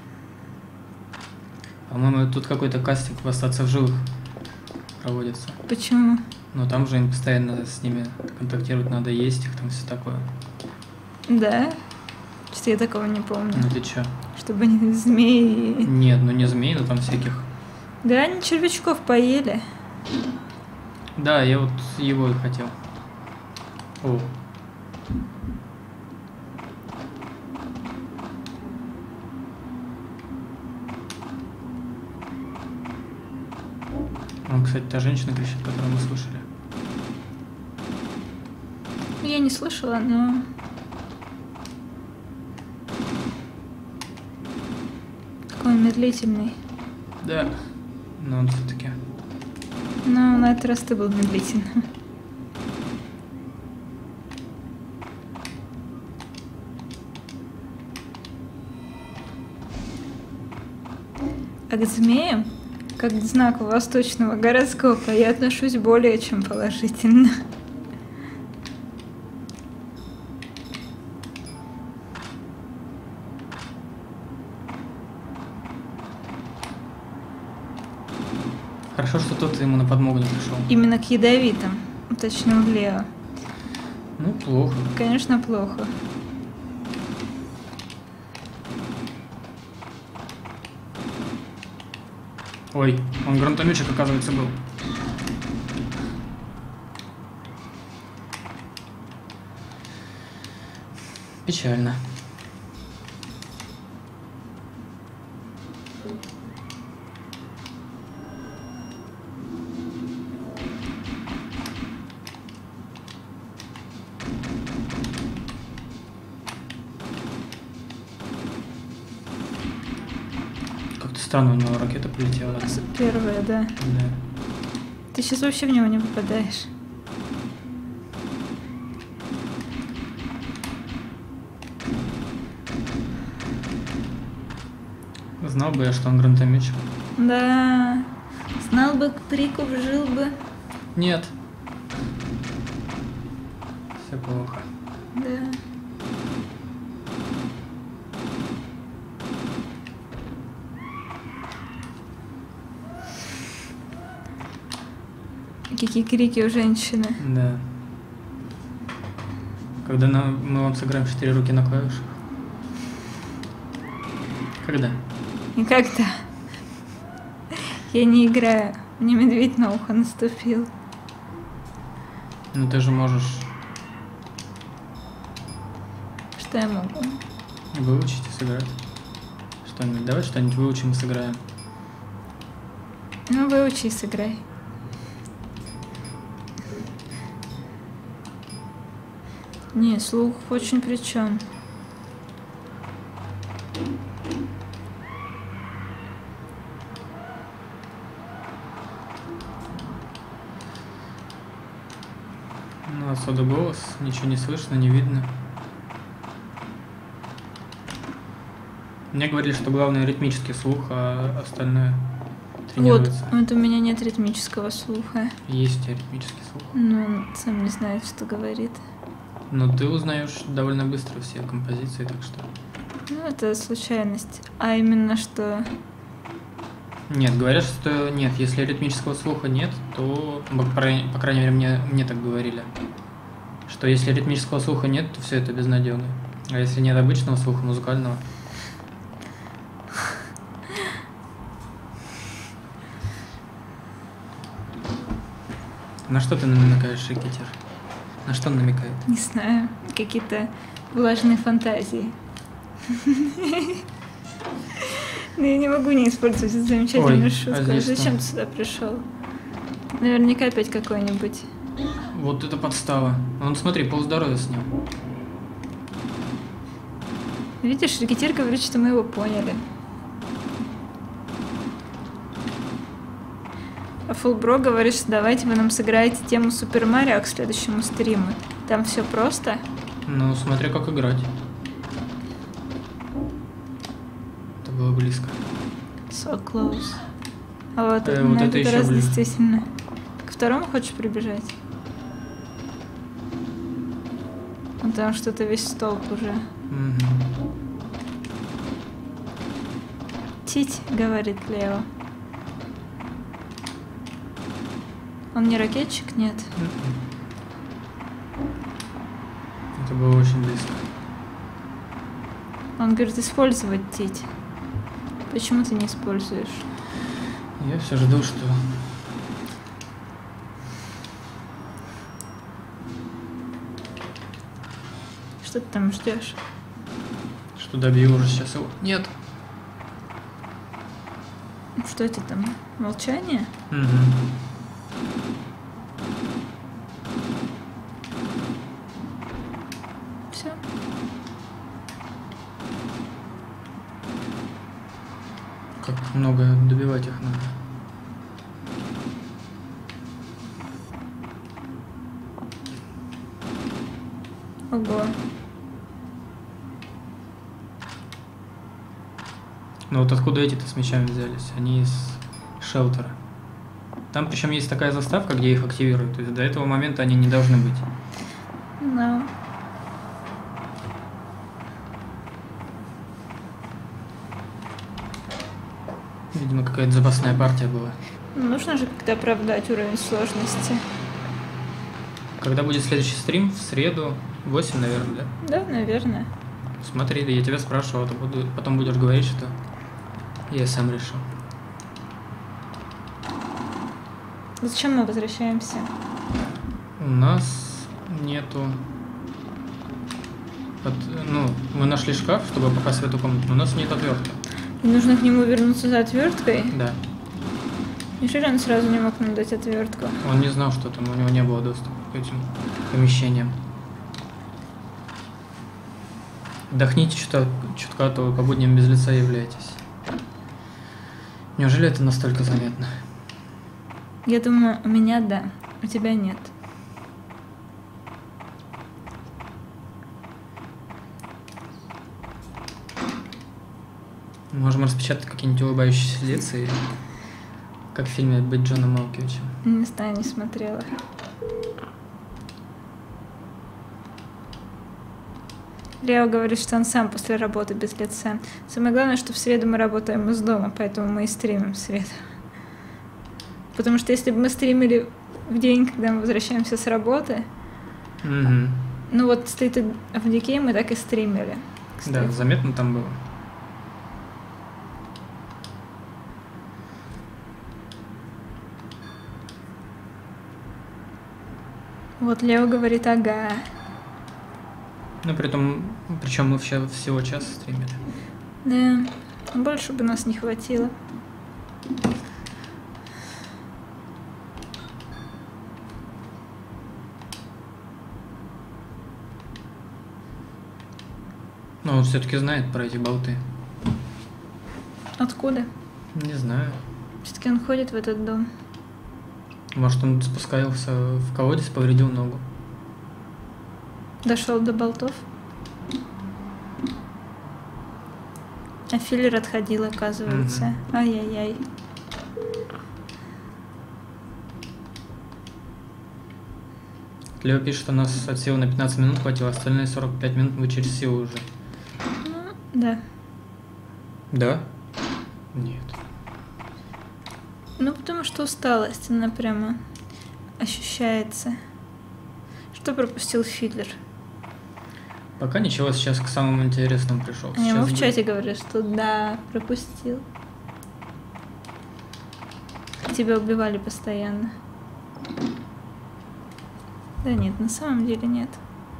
По-моему, тут какой-то кастинг в «Остаться в живых» проводится. Почему? Но там же им постоянно с ними контактировать надо, есть их, там все такое. Да? Что-то я такого не помню. Ну ты чё? Чтобы они змеи... Нет, ну не змей, но там всяких. Да, они червячков поели. Да, я вот его и хотел. О. Вон, кстати, та женщина кричит, которую мы слышали. Я не слышала, но... Какой он медлительный. Да. Но он все-таки. Но на этот раз ты был медлительным. А к змеям, как к знаку восточного гороскопа, я отношусь более чем положительно. Хорошо, что тот ему на подмогу не пришел. Именно к ядовитым, уточнил Лео. Ну, плохо. Конечно, плохо. Ой, он гранатометчик, оказывается, был. Печально. Как-то странно у него ракета полетела. Первое, да. Да. Ты сейчас вообще в него не попадаешь. Знал бы я, что он гранатометчик. Да. Знал бы, Криков жил бы. Нет. Все плохо. Да. Какие крики у женщины. Да. Когда нам, мы вам сыграем четыре руки на клавишах. Когда? Никогда. Я не играю. Мне медведь на ухо наступил. Ну ты же можешь Что я могу? выучить и сыграть. Что-нибудь. Давай что-нибудь выучим и сыграем. Ну, выучи и сыграй. Не, слух очень причем. Ну, отсюда голос, ничего не слышно, не видно. Мне говорили, что главное ритмический слух, а остальное Вот, тренируется. вот у меня нет ритмического слуха. Есть у тебя ритмический слух. Ну, он сам не знает, что говорит. Но ты узнаешь довольно быстро все композиции, так что... Ну, это случайность. А именно что... Нет, говорят, что нет, если ритмического слуха нет, то, по крайней, по крайней мере, мне, мне так говорили, что если ритмического слуха нет, то все это безнадежно. А если нет обычного слуха, музыкального... На что ты намекаешь, рекетир? На что он намекает? Не знаю, какие-то влажные фантазии. Но я не могу не использовать эту замечательную Ой, шутку. а здесь Зачем что? ты сюда пришел? Наверняка опять какой-нибудь. Вот это подстава. Вон, смотри, полздоровья с ним. Видишь, рекетир говорит, что мы его поняли. А Фулбро говорит, что давайте вы нам сыграете тему Супер Марио к следующему стриму. Там все просто. Ну, смотри, как играть. Это было близко. So close. А вот, Э, на вот это этот еще раз ближе. действительно. К второму хочешь прибежать? А там что-то весь столб уже. Угу. Тить, говорит Лео. Он не ракетчик? Нет. Это было очень близко. Он говорит, использовать тить. Почему ты не используешь? Я все жду, что... Что ты там ждешь? Что добью уже сейчас его. Нет. Что это там? Молчание? Угу. Все. Как много добивать их надо. Ого. Ну вот откуда эти-то с мечами взялись? Они из шелтера. Там причем есть такая заставка, где их активируют. То есть до этого момента они не должны быть. No. Видимо, какая-то запасная партия была. Нужно же как-то оправдать уровень сложности. Когда будет следующий стрим? В среду. восемь, наверное, да? Да, наверное. Смотри, да я тебя спрашивал, а то буду, потом будешь говорить, что я сам решил. Зачем мы возвращаемся? У нас нету... От- ну, мы нашли шкаф, чтобы попасть в эту комнату, но у нас нет отвертки. И нужно к нему вернуться за отверткой? Да. Неужели он сразу не мог нам дать отвертку? Он не знал, что там, у него не было доступа к этим помещениям. Вдохните чутка, чутка, а то вы по будням без лица являетесь. Неужели это настолько заметно? Я думаю, у меня да, у тебя нет. Можем распечатать какие-нибудь улыбающиеся лица, и... как в фильме «Быть Джоном Малковичем». Не знаю, не смотрела. Лео говорит, что он сам после работы без лица. Самое главное, что в среду мы работаем из дома, поэтому мы и стримим в среду. Потому что если бы мы стримили в день, когда мы возвращаемся с работы. Угу. Ну вот State of Decay мы так и стримили. Кстати. Да, заметно там было. Вот Лео говорит, ага. Ну, при том, причем мы все, всего час стримили. Да, больше бы нас не хватило. Но он все-таки знает про эти болты. Откуда? Не знаю. Все-таки он ходит в этот дом. Может, он спускался в колодец, повредил ногу. Дошел до болтов. А филлер отходил, оказывается. Угу. Ай-яй-яй. Лео пишет, что у нас от силы на пятнадцать минут хватило, остальные сорок пять минут мы через силу уже. Ну, да. Да? Нет. Ну, потому что усталость, она прямо ощущается. Что пропустил филлер? Пока ничего, сейчас к самому интересному пришел. А ему в будет... чате говорят, что да, пропустил. Тебя убивали постоянно. Да нет, на самом деле нет.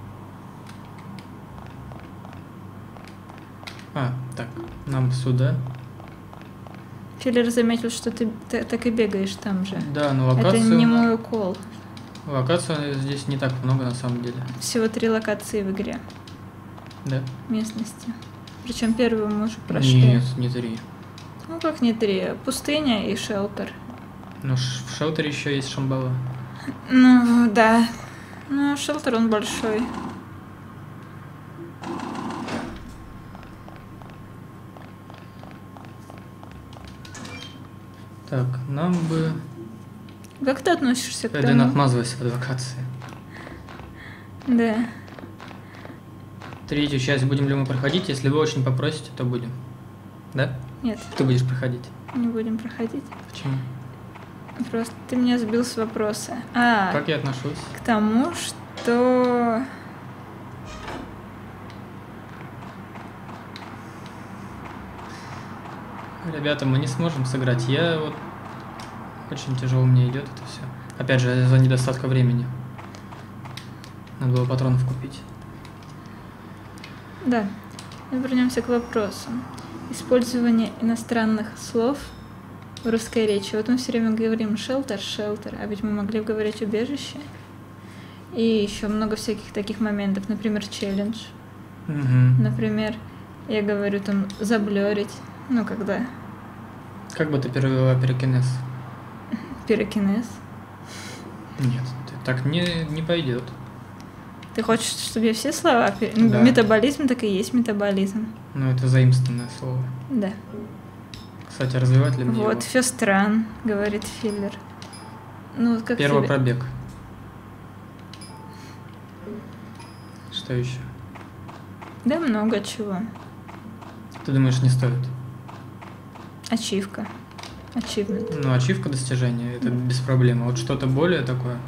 А, так, нам сюда. Филлер заметил, что ты, ты так и бегаешь там же. Да, но локацию... Это не мой укол. Локацию здесь не так много на самом деле. Всего три локации в игре. Да? Местности. Причем первую мы уже прошли. Нет, не три. Ну как не три? Пустыня и шелтер. Ну, в шелтере еще есть Шамбала. Ну, да. Ну, шелтер он большой. Так, нам бы... Как ты относишься к Эден тому? отмазывайся в локации. Да. Третью часть будем ли мы проходить? Если вы очень попросите, то будем. Да? Нет, Ты будешь проходить. не будем проходить. Почему? Просто ты меня сбил с вопроса. А, Как я отношусь? к тому, что... Ребята, мы не сможем сыграть. Я вот... Очень тяжело мне идет это все. Опять же, из-за недостатка времени. Надо было патронов купить. Да. Вернемся к вопросу. Использование иностранных слов в русской речи. Вот мы все время говорим шелтер, шелтер, а ведь мы могли говорить убежище. И еще много всяких таких моментов. Например, челлендж. Угу. Например, я говорю там заблерить. Ну, когда Как бы ты перевела пирокинез? пирокинез. Нет, так не, не пойдет. Ты хочешь, чтобы я все слова... пер- Да. Метаболизм так и есть метаболизм. Ну, это заимствованное слово. Да. Кстати, развивать ли мне Вот, его? все стран, говорит филлер. Ну, вот как Первый тебе- пробег. Что еще? Да много чего. Ты думаешь, не стоит? Ачивка. Ачивмент. Ну, ачивка достижения, это без проблем. А вот что-то более такое.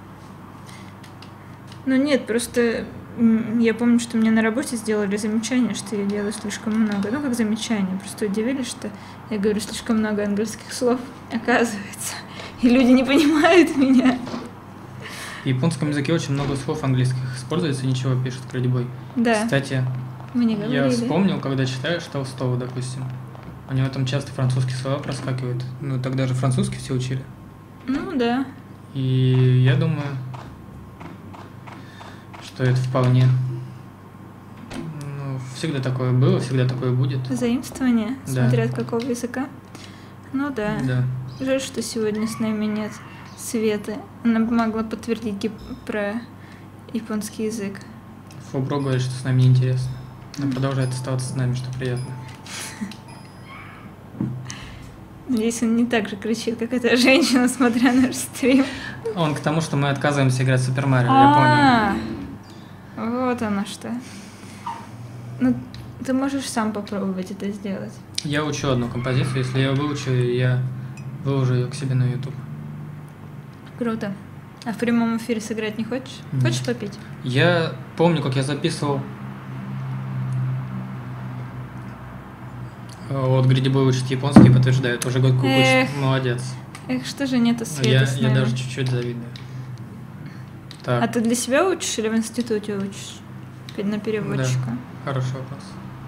Ну нет, просто м, я помню, что мне на работе сделали замечание, что я делаю слишком много. Ну, как замечание. Просто удивились, что я говорю слишком много английских слов, оказывается. И люди не понимают меня. В японском языке очень много слов английских используется, ничего пишет Крадибой. Да, Кстати, мне я говорили. вспомнил, когда читаешь Толстого, допустим. У него там часто французские слова проскакивают. Ну, тогда же французский все учили. Ну да. И я думаю, что это вполне... Ну, всегда такое было, всегда такое будет. Заимствование, Да. смотря от какого языка. Ну да. Да. Жаль, что сегодня с нами нет Светы. Она бы могла подтвердить гип- про японский язык. Фобро говорит, что с нами неинтересно. Но продолжает оставаться с нами, что приятно. Надеюсь, он не так же кричит, как эта женщина, смотря наш стрим. Он к тому, что мы отказываемся играть в Супер Марио, я понял. А, вот оно что. Ну, ты можешь сам попробовать это сделать. Я учу одну композицию, если я выучу, я выложу ее к себе на YouTube. Круто. А в прямом эфире сыграть не хочешь? Нет. Хочешь попить? Я помню, как я записывал вот Гридибой учит японский, подтверждает, уже год кукуч. Эх. Молодец. Эх, что же нету света Я, с я нами? даже чуть-чуть завидую. Так, А ты для себя учишь или в институте учишь? Пе- На переводчика. хороший вопрос.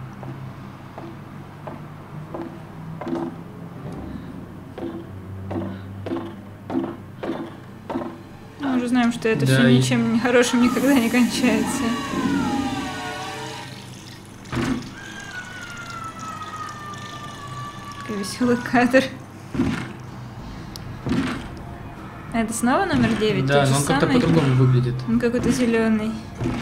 Мы уже знаем, что это Да, все и- ничем хорошим никогда не кончается. Какой веселый кадр. А это снова номер девять? Да, тот же но он как-то самый? по-другому выглядит. Он какой-то зеленый.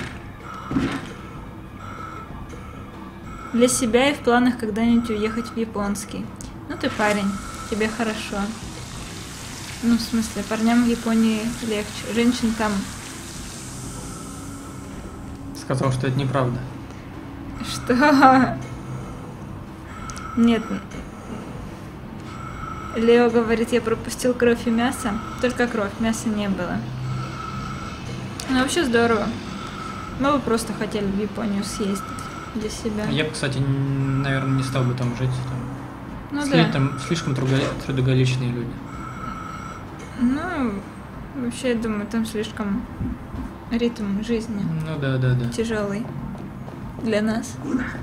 Для себя и в планах когда-нибудь уехать в японский. Ну ты парень, тебе хорошо. Ну, в смысле, парням в Японии легче. Женщин там... Сказал, что это неправда. Что? Нет. Лео говорит, я пропустил кровь и мясо. Только кровь, мяса не было. Ну, вообще здорово. Мы бы просто хотели в Японию съездить для себя. Я бы, кстати, н- наверное, не стал бы там жить. Там, Ну сли- да. там слишком трудоголи- трудоголичные люди. Ну, вообще, я думаю, там слишком ритм жизни Ну да, да, да. тяжелый для нас.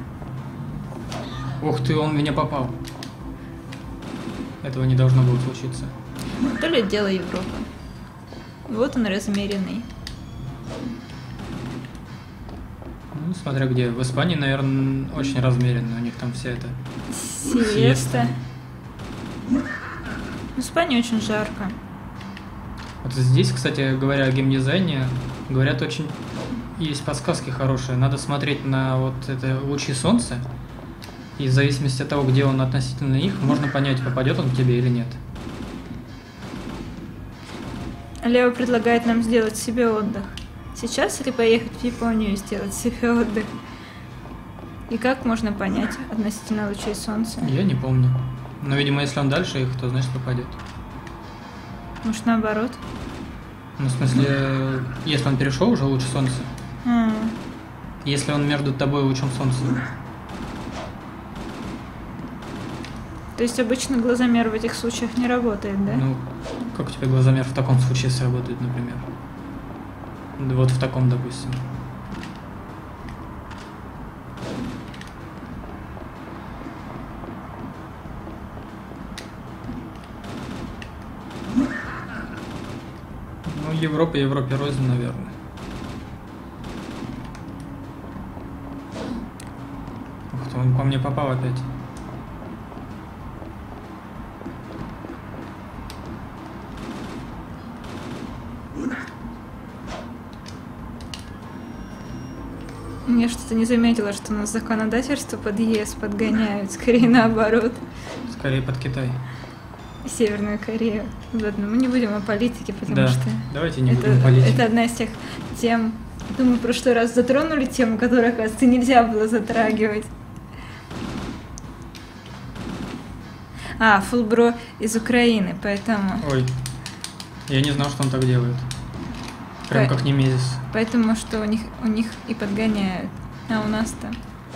Ух ты, он в меня попал. Этого не должно было случиться. То ли дело Европы. Вот он размеренный. Ну, смотря где. В Испании, наверное, очень размеренно. У них там вся эта... Сиеста. В Испании очень жарко. Вот здесь, кстати, говоря о геймдизайне, говорят, очень есть подсказки хорошие. Надо смотреть на вот это лучи солнца. И в зависимости от того, где он относительно них, можно понять, попадет он к тебе или нет. Лео предлагает нам сделать себе отдых. Сейчас или поехать в Японию и сделать себе отдых? И как можно понять относительно лучей солнца? Я не помню. Но, видимо, если он дальше их, то значит попадет. Может, наоборот? Ну, в смысле, если он перешел уже луч солнца, А, если он между тобой и лучом солнца. то есть обычно глазомер в этих случаях не работает, да? Ну, как у тебя глазомер в таком случае сработает, например? Да вот в таком, допустим. Ну, Европа, Европе рознь, наверное. Ух ты, он по мне попал опять. Я что-то не заметила, что у нас законодательство под ЕС подгоняют, скорее наоборот. Скорее под Китай. Северную Корею. Ладно, мы не будем о политике, потому Да, что давайте не это, будем политики. это одна из тех тем. Думаю, в прошлый раз затронули тему, которую, оказывается, нельзя было затрагивать. А, Фулбро из Украины, поэтому... Ой, я не знал, что он так делает. Прям Ой. как Немезис. Поэтому что у них, у них и подгоняют. А у нас-то...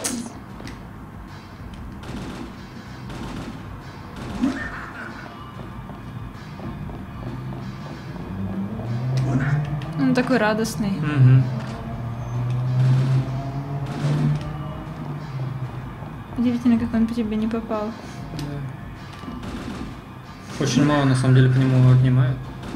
Он такой радостный. Угу. Удивительно, как он по тебе не попал. Очень мало, на самом деле, по нему отнимают.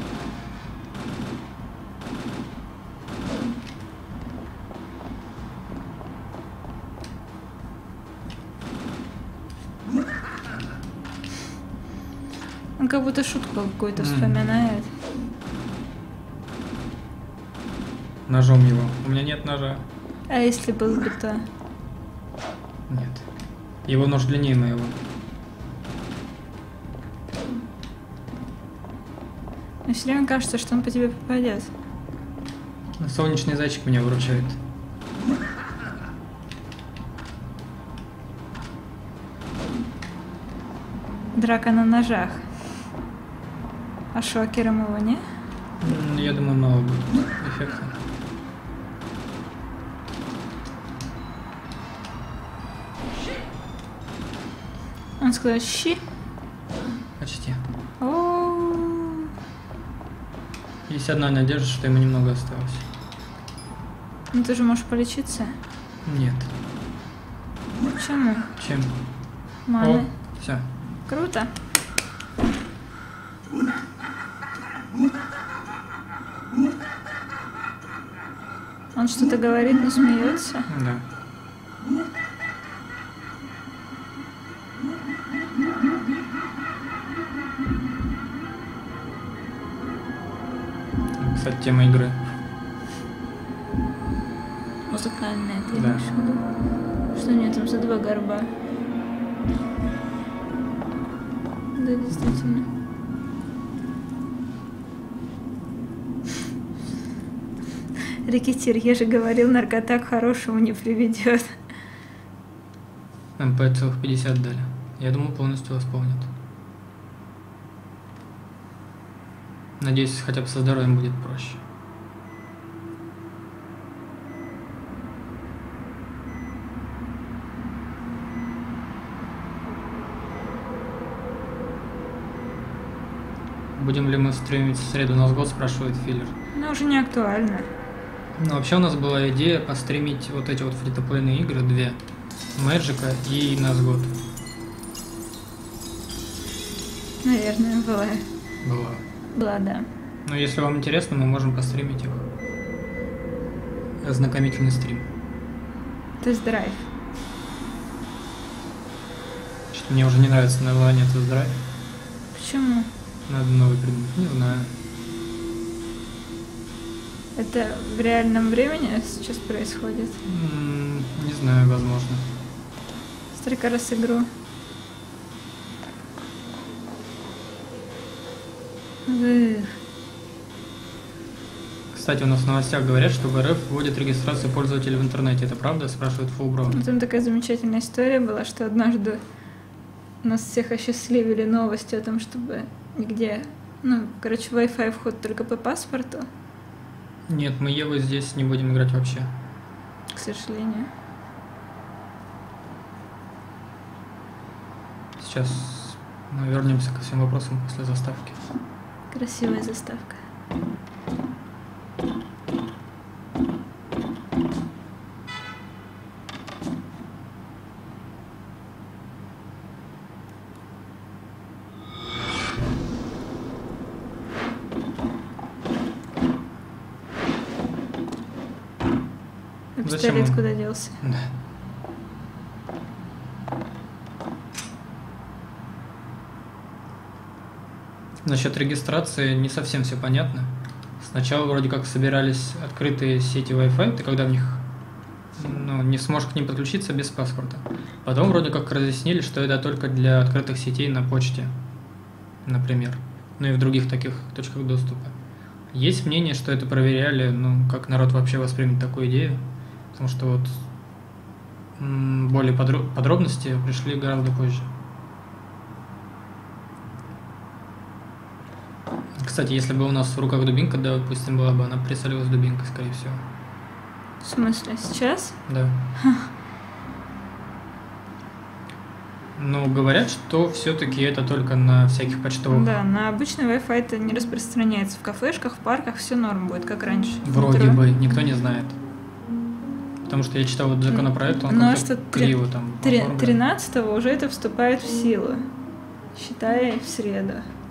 Он как будто шутку какую-то Мгм. вспоминает. Ножом его. У меня нет ножа. А если был бы то? Нет. Его нож длиннее моего. Мне все время кажется, что он по тебе попадет. Солнечный зайчик меня выручает. Драка на ножах. А шокером его, не? М, Я думаю, мало будет эффекта. Он сказал щи. Почти. О, Есть одна надежда, что ему немного осталось. ну ты же можешь полечиться. Нет. Почему? Чем? Маны. О, все. Круто. Он что-то говорит, но смеется. Да. Кстати, тема игры. Музыкальная, ты Да. имеешь в виду? Что у нее там за два горба? Да, действительно. Рекетир, я же говорил, наркота к хорошему не приведет. Нам по целых пятьдесят дали. Я думаю, полностью восполнит. Надеюсь, хотя бы со здоровьем будет проще. Будем ли мы стримить в среду на год, спрашивает Филлер. Но уже не актуально. Ну, вообще у нас была идея постримить вот эти вот фритоплейные игры, две. Мэджика и Назгод. Наверное, была. Была. Была, да. Но если вам интересно, мы можем постримить их. Ознакомительный стрим. Тест-драйв. Что-то мне уже не нравится название тест-драйв. Почему? Надо новый придумать. Не знаю. Это в реальном времени сейчас происходит? М, Не знаю, возможно. Столько раз игру. Эх. Кстати, у нас в новостях говорят, что в РФ вводят регистрацию пользователей в интернете. Это правда? Спрашивает Фулбро. Вот там такая замечательная история была, что однажды нас всех осчастливили новостью о том, чтобы нигде... Ну, короче, Wi-Fi вход только по паспорту, Нет, мы Еву здесь не будем играть вообще. к сожалению. Сейчас мы вернемся ко всем вопросам после заставки. Красивая заставка. А Зачем пистолет он? куда делся? Да. Насчет регистрации не совсем все понятно. Сначала вроде как собирались открытые сети Wi-Fi, ты когда в них ну, не сможешь к ним подключиться без паспорта. Потом вроде как разъяснили, что это только для открытых сетей на почте, например. Ну и в других таких точках доступа. Есть мнение, что это проверяли, ну, как народ вообще воспримет такую идею. Потому что вот м, более подро- подробности пришли гораздо позже. Кстати, если бы у нас в руках дубинка, да, допустим, была бы, она прицелилась дубинкой, скорее всего. В смысле, сейчас? Да. Но говорят, что все-таки это только на всяких почтовых. Да, на обычный Wi-Fi это не распространяется. В кафешках, в парках все норм будет, как раньше. В Вроде метро. бы, никто не знает. Потому что я читал вот законопроект, он Ну, а как-то что криво там Три- оформлен. тринадцатого уже это вступает в силу, считая в среду.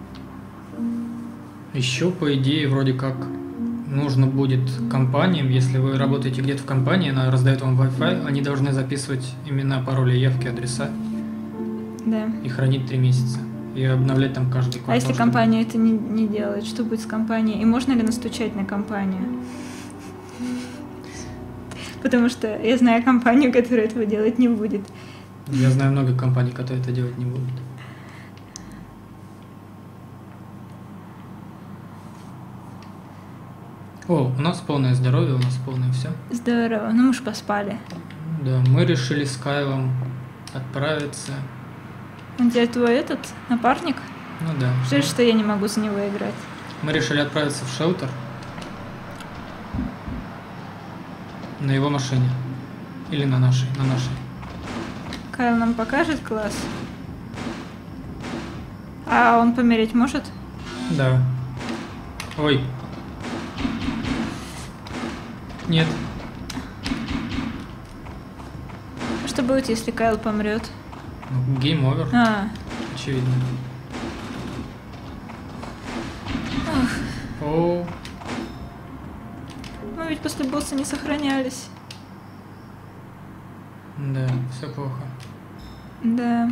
Еще, по идее, вроде как нужно будет компаниям, если вы работаете где-то в компании, она раздает вам Wi-Fi, они должны записывать имена, пароли, явки, адреса Да. и хранить три месяца. И обновлять там каждый год. А если Может, компания это не, не делает, что будет с компанией? И можно ли настучать на компанию? Потому что я знаю компанию, которая этого делать не будет. Я знаю много компаний, которые это делать не будут. О, у нас полное здоровье, у нас полное все. Здорово. Ну мы ж поспали. Да, мы решили с Кайлом отправиться. Он тебе твой этот напарник? Ну да. Жаль, что я не могу за него играть. Мы решили отправиться в шелтер на его машине. Или на нашей, на нашей. Кайл нам покажет класс? А он помереть может? Да. Ой. Нет. Что будет, если Кайл помрет? Ну, гейм овер. А, Очевидно. О, мы ведь после босса не сохранялись. да, все плохо. Да.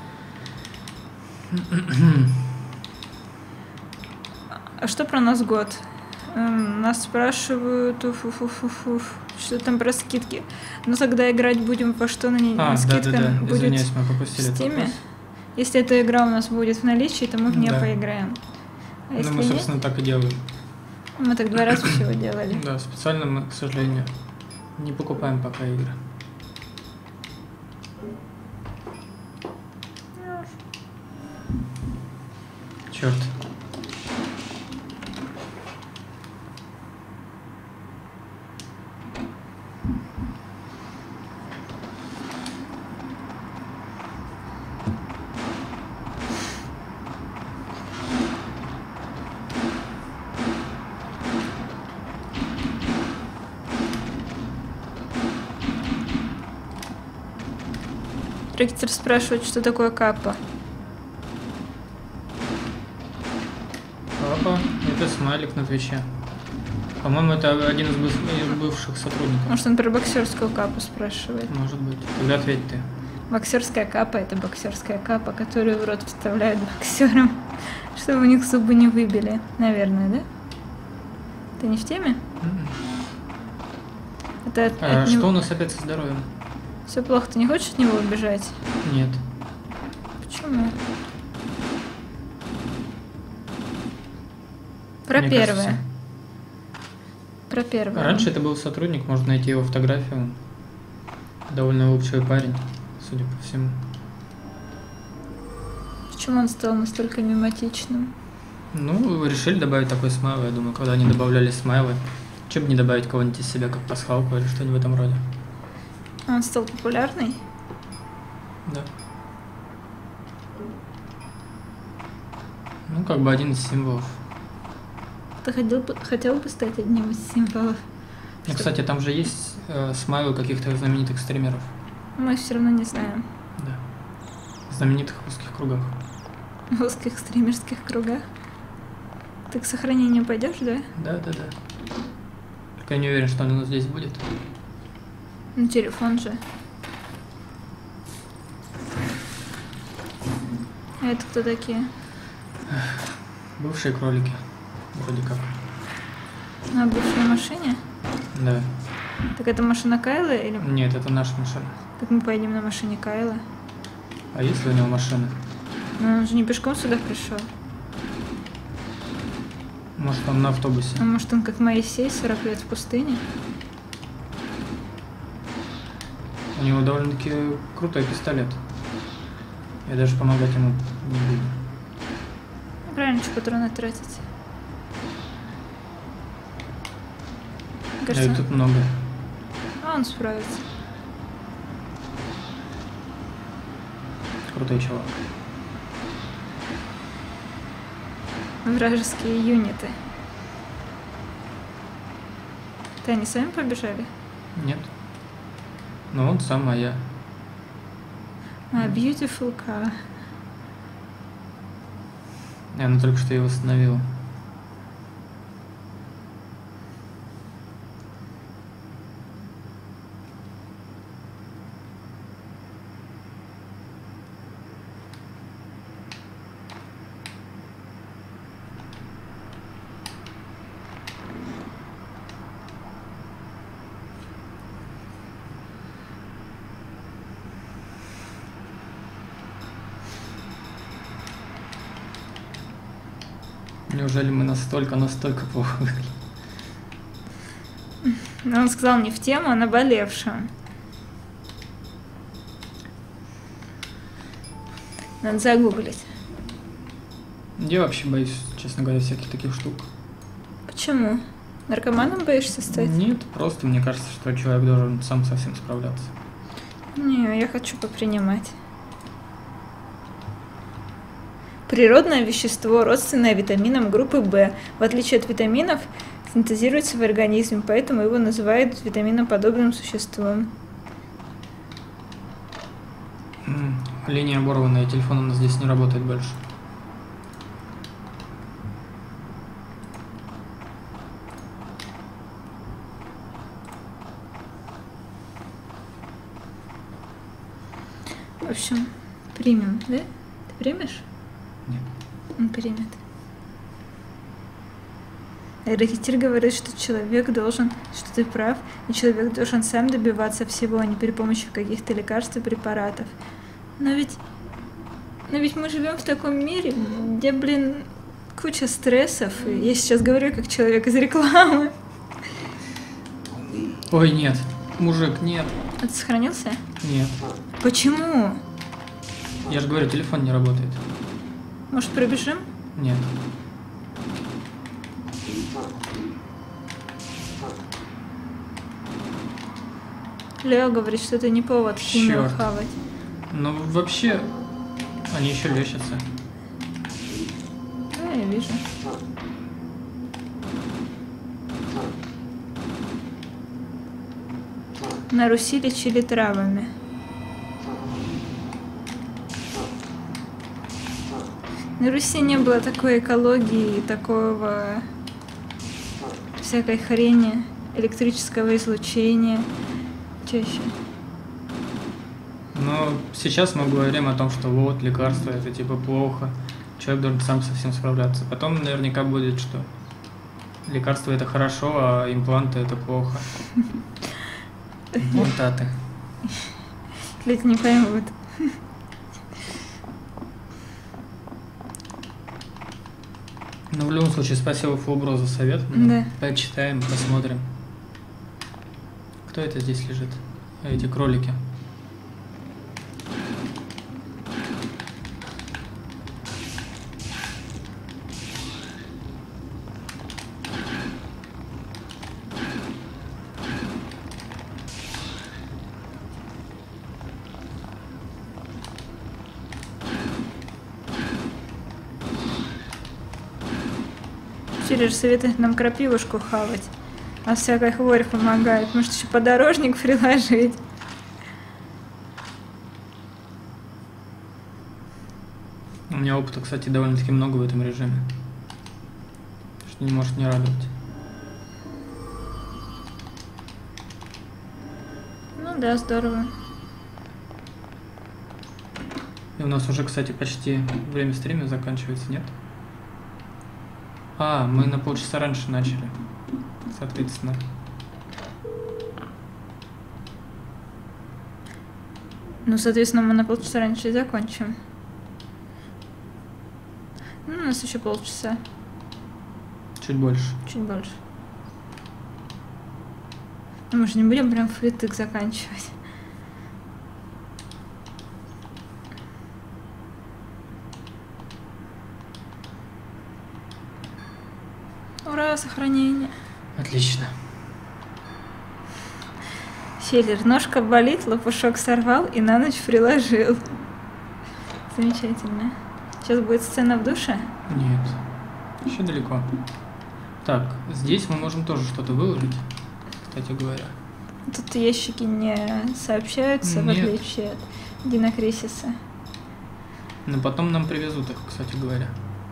А что про нас год? Эм, Нас спрашивают, уф, уф, уф, уф, уф, что там про скидки. Ну тогда играть будем во что на, не- А, на скидкам да-да-да, будет извиняюсь, мы в пропустили этот Стиме. вопрос. Если эта игра у нас будет в наличии, то мы в нее Да. поиграем. А если Ну, мы, нет, собственно, так и делаем. мы так два раза всего делали. Да, специально мы, к сожалению, не покупаем пока игры. Черт. Ректор спрашивает, что такое капа. Папа, это смайлик на Твиче. По-моему, это один из быв- из бывших сотрудников. Может, он про боксерскую капу спрашивает. Может быть. Тогда ответь ты. Боксерская капа — это боксерская капа, которую в рот вставляют боксерам, чтобы у них зубы не выбили. Наверное, да? Ты не в теме? М-м. Это от, А от что него... у нас опять со здоровьем? Все плохо, ты не хочешь от него убежать? Нет. Почему? Про Мне первое. кажется, Про первое. раньше это был сотрудник, можно найти его фотографию. Довольно улыбчивый парень, судя по всему. Почему он стал настолько мематичным? Ну, решили добавить такой смайл, я думаю, когда они добавляли смайлы. Че бы не добавить кого-нибудь из себя, как пасхалку или что-нибудь в этом роде. Он стал популярный? Да. Ну, как бы один из символов. Ты хотел бы, хотел бы стать одним из символов? Ну, кстати, там же есть э, смайлы каких-то знаменитых стримеров. Мы все равно не знаем. Да. Знаменитых в узких кругах. В узких стримерских кругах. Ты к сохранению пойдешь, да? Да, да, да. Только я не уверен, что он у нас здесь будет. Ну, телефон же. А это кто такие? Бывшие кролики. Вроде как. На бывшей машине? Да. Так это машина Кайла или... Нет, это наша машина. Так мы поедем на машине Кайла? А есть ли у него машина? Но он же не пешком сюда пришел. Может, он на автобусе? А может, он как Моисей, сорок лет в пустыне? У него довольно-таки крутой пистолет. Я даже помогать ему не буду. Правильно, что патроны тратить. Да и Кажется, тут много. а он справится. Крутой чувак. Вражеские юниты. Ты они сами побежали? Нет. Ну он сам, а я. А, beautiful car. И она только что его остановила. Неужели мы настолько, настолько плохо выглядим? Но он сказал не в тему, а наболевшем. Надо загуглить. Я вообще боюсь, честно говоря, всяких таких штук. Почему? Наркоманом боишься стать? Нет, просто мне кажется, что человек должен сам со всем справляться. Не, я хочу попринимать. Природное вещество, родственное витаминам группы В, в отличие от витаминов, синтезируется в организме, поэтому его называют витаминоподобным существом. М, Линия оборванная, телефон у нас здесь не работает больше. В общем, примем, да? Ты примешь? Нет. Он примет. Рахитир говорит, что человек должен, что ты прав, и человек должен сам добиваться всего, а не при помощи каких-то лекарств и препаратов. Но ведь, но ведь мы живем в таком мире, где, блин, куча стрессов. И я сейчас говорю как человек из рекламы. Ой, нет. Мужик, нет. А ты сохранился? Нет. Почему? Я же говорю, телефон не работает. Может, пробежим? Нет. Лео говорит, что это не повод химию Чёрт. хавать. Ну, вообще, они еще лечатся. Да, я вижу. На Руси лечили травами. На Руси не было такой экологии, такого всякой хрени, электрического излучения. Чаще. Но сейчас мы говорим о том, что вот, лекарства это типа плохо. Человек должен сам со всем справляться. Потом наверняка будет, что лекарства это хорошо, а импланты это плохо. Имплантаты. Люди не поймут. Ну, в любом случае, спасибо Фулбро за совет. Да. Почитаем, посмотрим. Кто это здесь лежит? Эти кролики. Сереж советует нам крапивушку хавать. А всякая хворь помогает. Может, еще подорожник приложить. У меня опыта, кстати, довольно-таки много в этом режиме. Что не может не радовать. Ну да, здорово. И у нас уже, кстати, почти время стрима заканчивается, нет? А, мы на полчаса раньше начали. Соответственно. Ну, соответственно, мы на полчаса раньше и закончим. Ну, у нас еще полчаса. Чуть больше. Чуть больше. Ну, мы же не будем прям впритык заканчивать. Ура, сохранение. Отлично. Селлер, ножка болит, лопушок сорвал и на ночь приложил. Замечательно. Сейчас будет сцена в душе? Нет. Еще далеко. Так, здесь мы можем тоже что-то выложить, кстати говоря. Тут ящики не сообщаются, в Нет. отличие от Динокрисиса. Но потом нам привезут их, кстати говоря.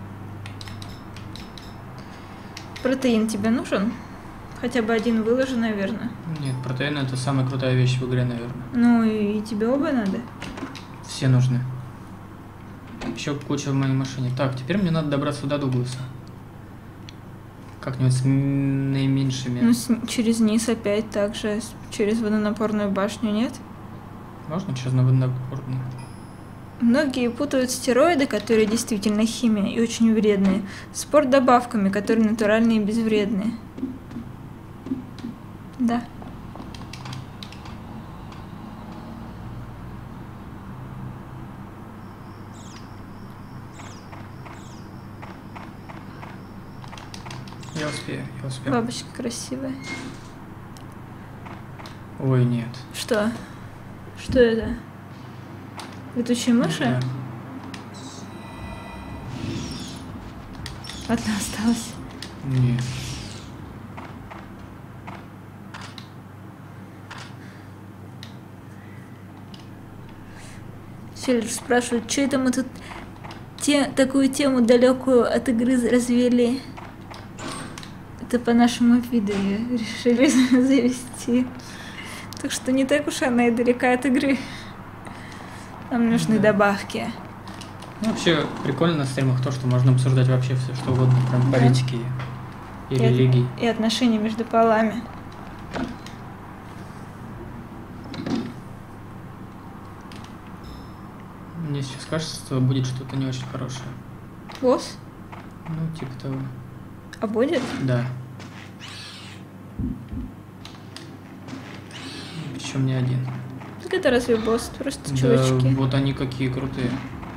Протеин тебе нужен? Хотя бы один выложи, наверное. Нет, протеин это самая крутая вещь в игре, наверное. Ну и тебе оба надо. Все нужны. Еще куча в моей машине. Так, теперь мне надо добраться до Дугласа. Как-нибудь с м- наименьшими. Ну, с- через низ опять также, с- через водонапорную башню, нет? Можно через водонапорную? Многие путают стероиды, которые действительно химия и очень вредные, с спортдобавками, которые натуральные и безвредные. Да. Я успею, я успею. Бабочка красивая. Ой, нет. Что? Что это? Летучие мыши? Да. Одна осталась. Нет. Челлендж спрашивает, что это мы тут те, такую тему далекую от игры развели? Это по нашему виду её решили завести. Так что не так уж она и далека от игры. Нам нужны Да. добавки. Ну, вообще прикольно на стримах то, что можно обсуждать вообще все, что угодно, кроме Да. политики и, и религии. И отношения между полами. Мне сейчас кажется, что будет что-то не очень хорошее. Босс? Ну, типа того. А будет? Да. Причем не один. Так это разве босс? Просто Да, чувачки. вот они какие крутые.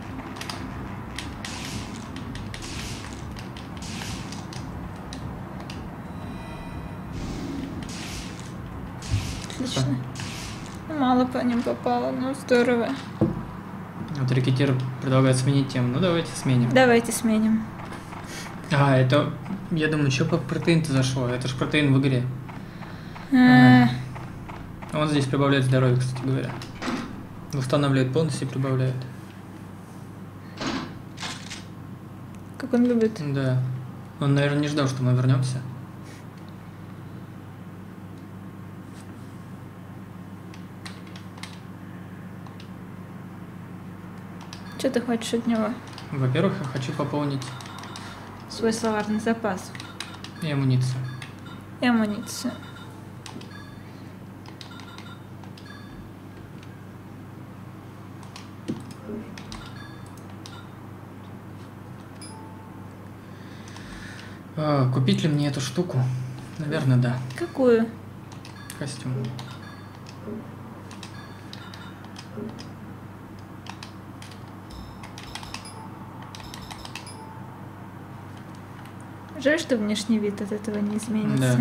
Отлично. Ну, мало по ним попало, но здорово. Вот рекетир предлагает сменить тему. Ну, давайте сменим. Давайте сменим. А, это... Я думаю, что по протеин-то зашло? Это же протеин в игре. А, Он здесь прибавляет здоровье, кстати говоря. Восстанавливает полностью и прибавляет. Как он любит. Да. Он, наверное, не ждал, что мы вернемся. Что ты хочешь от него? Во-первых, я хочу пополнить Свой словарный запас и амуницию. и амуницию. А, купить ли мне эту штуку? Наверное, да. Какую? Костюм. Жаль, что внешний вид от этого не изменится. Да.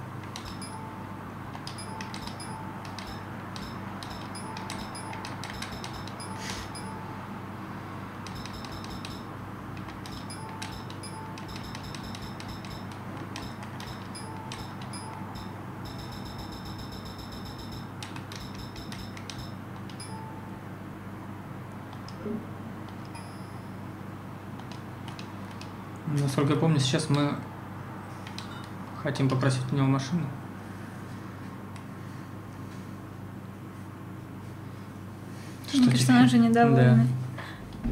Насколько я помню, сейчас мы хотим попросить у него машину. Мне кажется, теперь? она уже недовольна. Да.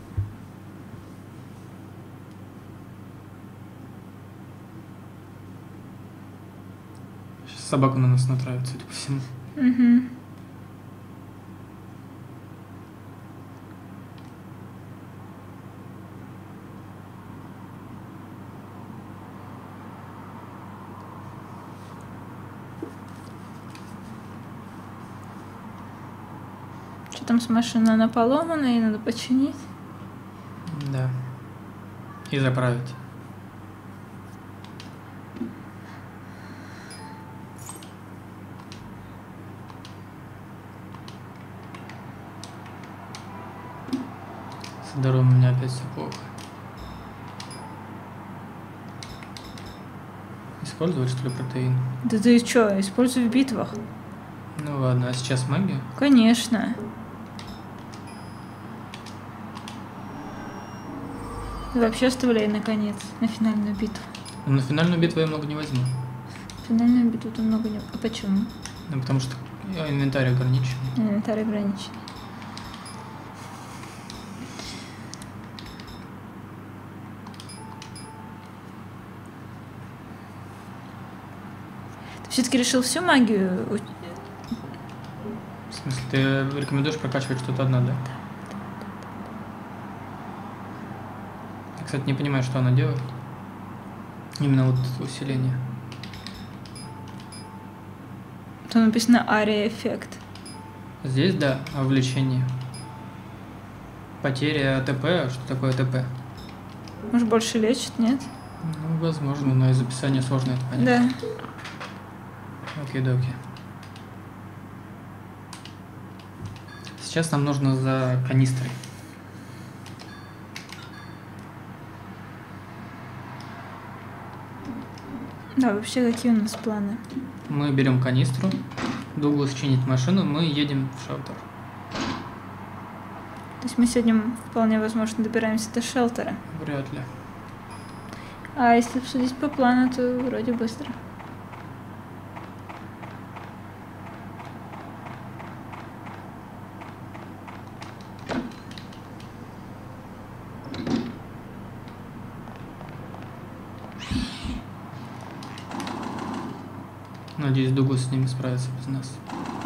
Сейчас собаку на нас натравит, судя по всему. Угу. Что там с машиной? Она поломана, ей надо починить. Да. И заправить. С здоровьем у меня опять все плохо. Использовать, что ли, протеин? Да ты что, используй в битвах? Ну ладно, а сейчас магия? Конечно. И вообще оставляй наконец на финальную битву. Но на финальную битву я много не возьму. Финальную битву ты много не... А почему? Ну, потому что инвентарь ограничен. Инвентарь ограничен. Ты все-таки решил всю магию? у- В смысле, ты рекомендуешь прокачивать что-то одно, да? Я, кстати, не понимаю, что она делает. Именно вот усиление. Там написано ария эффект. Здесь, да, увлечение. Потеря АТП. Что такое АТП? Может, больше лечит, нет? Ну, возможно, но из описания сложно это понять. Да. Окей-доки. Сейчас нам нужно за канистрой. Да, вообще какие у нас планы? Мы берем канистру, Дуглас чинит машину, мы едем в шелтер. То есть мы сегодня вполне возможно добираемся до шелтера. Вряд ли. А если судить по плану, то вроде быстро. Надеюсь, Дуглас с ними справится без нас.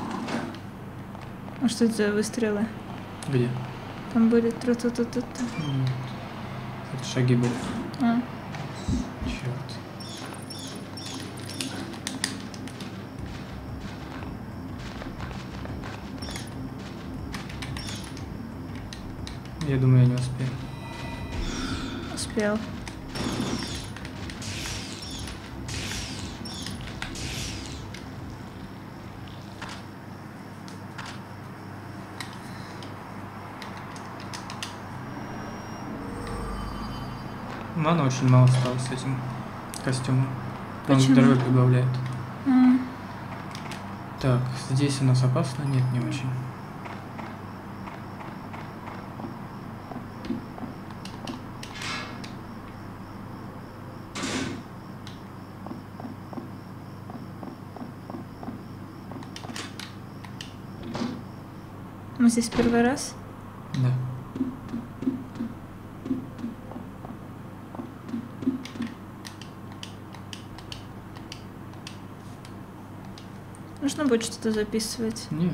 А что это за выстрелы? Где? Там были тру-ту-ту-ту-ту. М, Это шаги были. А. Черт. Я думаю, я не успею. Успел. Мана очень мало стало с этим костюмом. Он Почему? здоровье прибавляет. А. Так, здесь у нас опасно? Нет, не очень. Мы здесь первый раз? Да. Нужно будет что-то записывать. Не.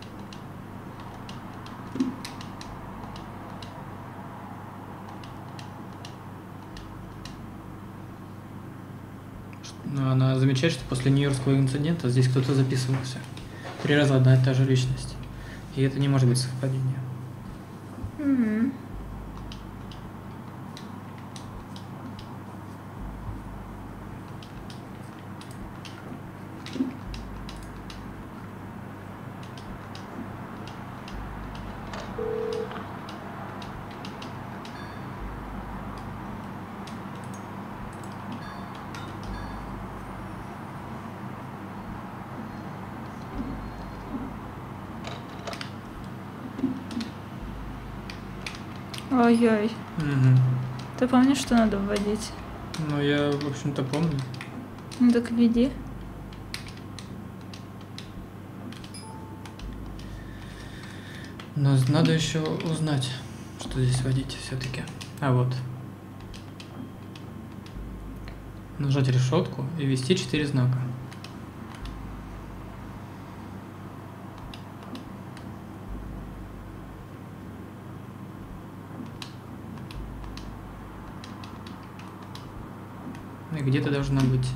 Но она замечает, что после нью-йоркского инцидента здесь кто-то записывался. Три раза одна и та же личность. И это не может быть совпадением. Мгм. Ой-ой. Угу. Ты помнишь, что надо вводить? Ну, я, в общем-то, помню. Ну так введи. Но надо еще узнать, что здесь вводить все-таки. А вот. Нажать решетку и ввести четыре знака. И где-то должна быть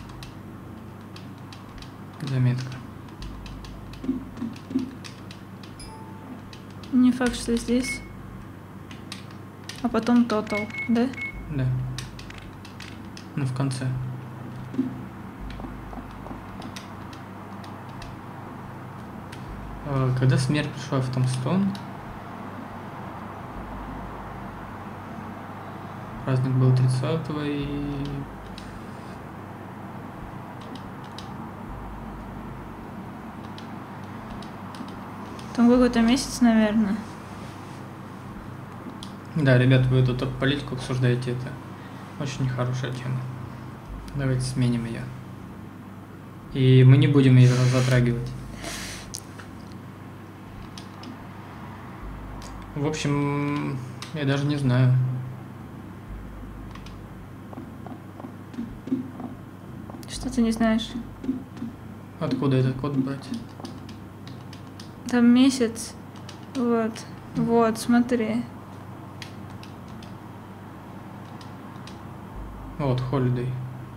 заметка. Не факт, что здесь. А потом total, да? Да. Ну, в конце. А, Когда смерть пришла в Томстон, праздник был тридцатого и... Там какой-то месяц, наверное. Да, ребят, вы тут политику обсуждаете, это очень нехорошая тема. Давайте сменим ее. И мы не будем ее затрагивать. В общем, я даже не знаю. Что ты не знаешь? Откуда этот код брать? Там месяц. Вот. Вот, смотри. Вот, holiday.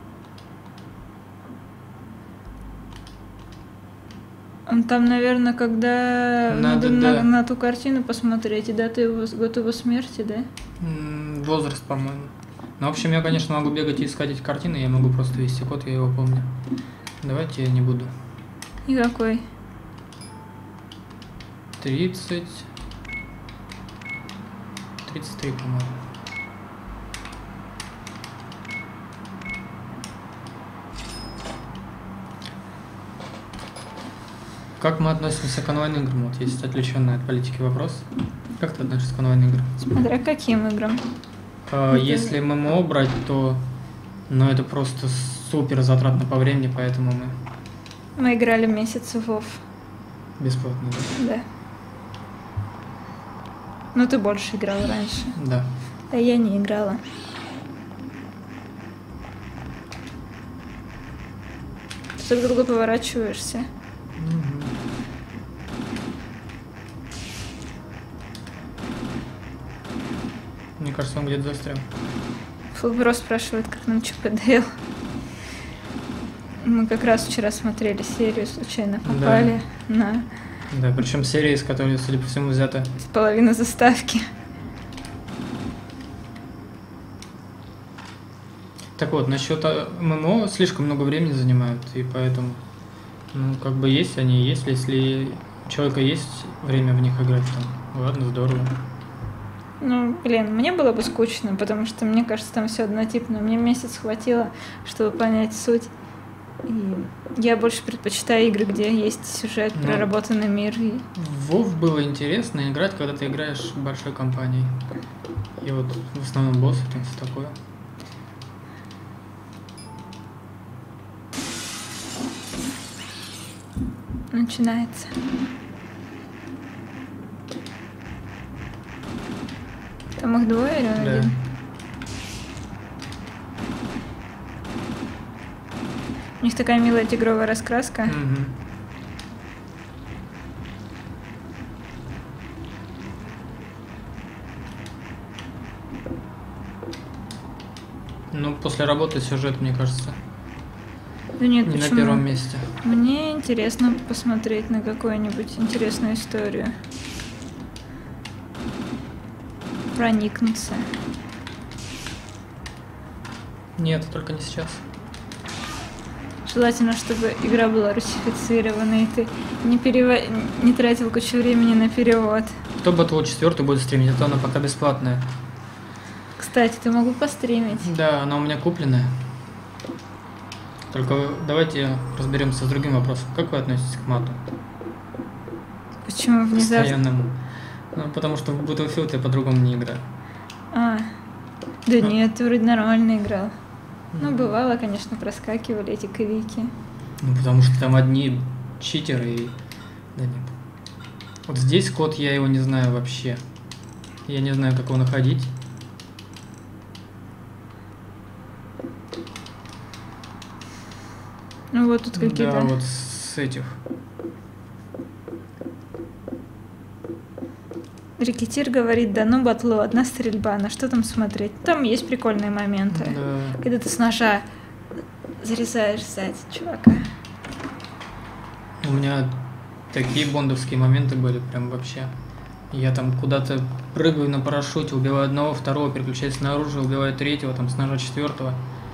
Там, наверное, когда Надо, надо да. на, на ту картину посмотреть, и дату его, год его смерти, да? М, Возраст, по-моему. Ну, в общем, я, конечно, могу бегать и искать эти картины, я могу просто ввести код, я его помню. Давайте я не буду. И какой? тридцать... тридцать три, по-моему. Как мы относимся к онлайн играм? Вот есть отвлеченный от политики вопрос. Как ты относишься к онлайн играм? Смотря к каким играм. А, если ММО брать, то ну, это просто супер затратно по времени, поэтому мы... Мы играли месяц в WoW. Бесплатно, да? Да. Ну ты больше играл раньше. Да. А я не играла. Ты друг друга поворачиваешься. Угу. Мне кажется, он где-то застрял. Фулбро спрашивает, как нам ЧПДЛ. Мы как раз вчера смотрели серию, случайно попали да. на... Да, причем серия, из которой, судя по всему, взята... С половины заставки. Так вот, насчет ММО слишком много времени занимают, и поэтому, ну, как бы есть они, есть, если у человека есть время в них играть, там, ладно, здорово. Ну, блин, мне было бы скучно, потому что, мне кажется, там все однотипно. Мне месяц хватило, чтобы понять суть. И я больше предпочитаю игры, где есть сюжет, ну, проработанный мир. И... В WoW было интересно играть, когда ты играешь в большой компании. И вот в основном боссы, там все такое. Начинается. Там их двое или он да. один? У них такая милая тигровая раскраска. Угу. Ну, после работы сюжет, мне кажется, да нет, не почему? на первом месте. Мне интересно посмотреть на какую-нибудь интересную историю. Проникнуться. Нет, только не сейчас. Желательно, чтобы игра была русифицирована, и ты не, перево... не тратил кучу времени на перевод. Кто Battle четыре будет стримить, а то она пока бесплатная. Кстати, ты могу постримить. Да, она у меня купленная. Только давайте разберемся с другим вопросом. Как вы относитесь к мату? Почему внезапно? Постоянному. Ну, потому что в Battlefield я по-другому не играю. А, да а. нет, ты вроде нормально играл. Mm. Ну, бывало, конечно, проскакивали эти крики. Ну, потому что там одни читеры и... Да нет. Вот здесь код, я его не знаю вообще. Я не знаю, как его находить. Ну, вот тут какие-то... Да, вот с этих... Рекетир говорит, да ну батлу, одна стрельба, на что там смотреть? Там есть прикольные моменты. Да. Когда ты с ножа зарезаешь сзади чувака. У меня такие бондовские моменты были прям вообще. Я там куда-то прыгаю на парашюте, убиваю одного, второго, переключаюсь на оружие, убиваю третьего, там с ножа четвертого.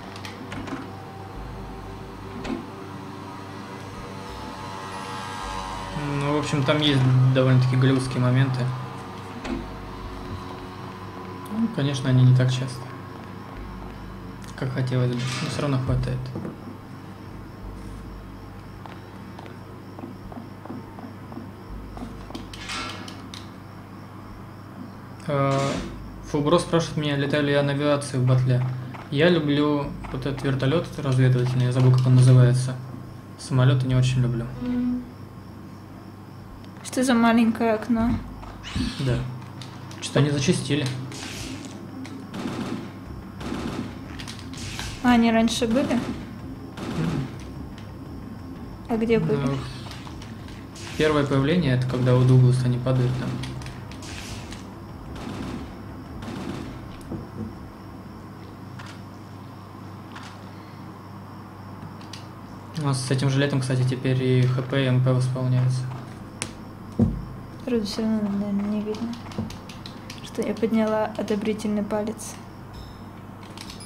Ну, в общем, там есть довольно-таки голливудские моменты. Ну, конечно, они не так часто, как хотелось бы, но все равно хватает. Фулбро спрашивает меня, летаю ли я на авиации в батле. Я люблю вот этот вертолет разведывательный, я забыл, как он называется. Самолеты не очень люблю. Что за маленькое окно? Да. Что-то они зачистили. А они раньше были? Mm-hmm. А где были? Ну, первое появление, это когда у Дугласа они падают там. У нас с этим же летом, кстати, теперь и ХП, и МП восполняются. Вроде все равно, наверное, не видно, что я подняла одобрительный палец.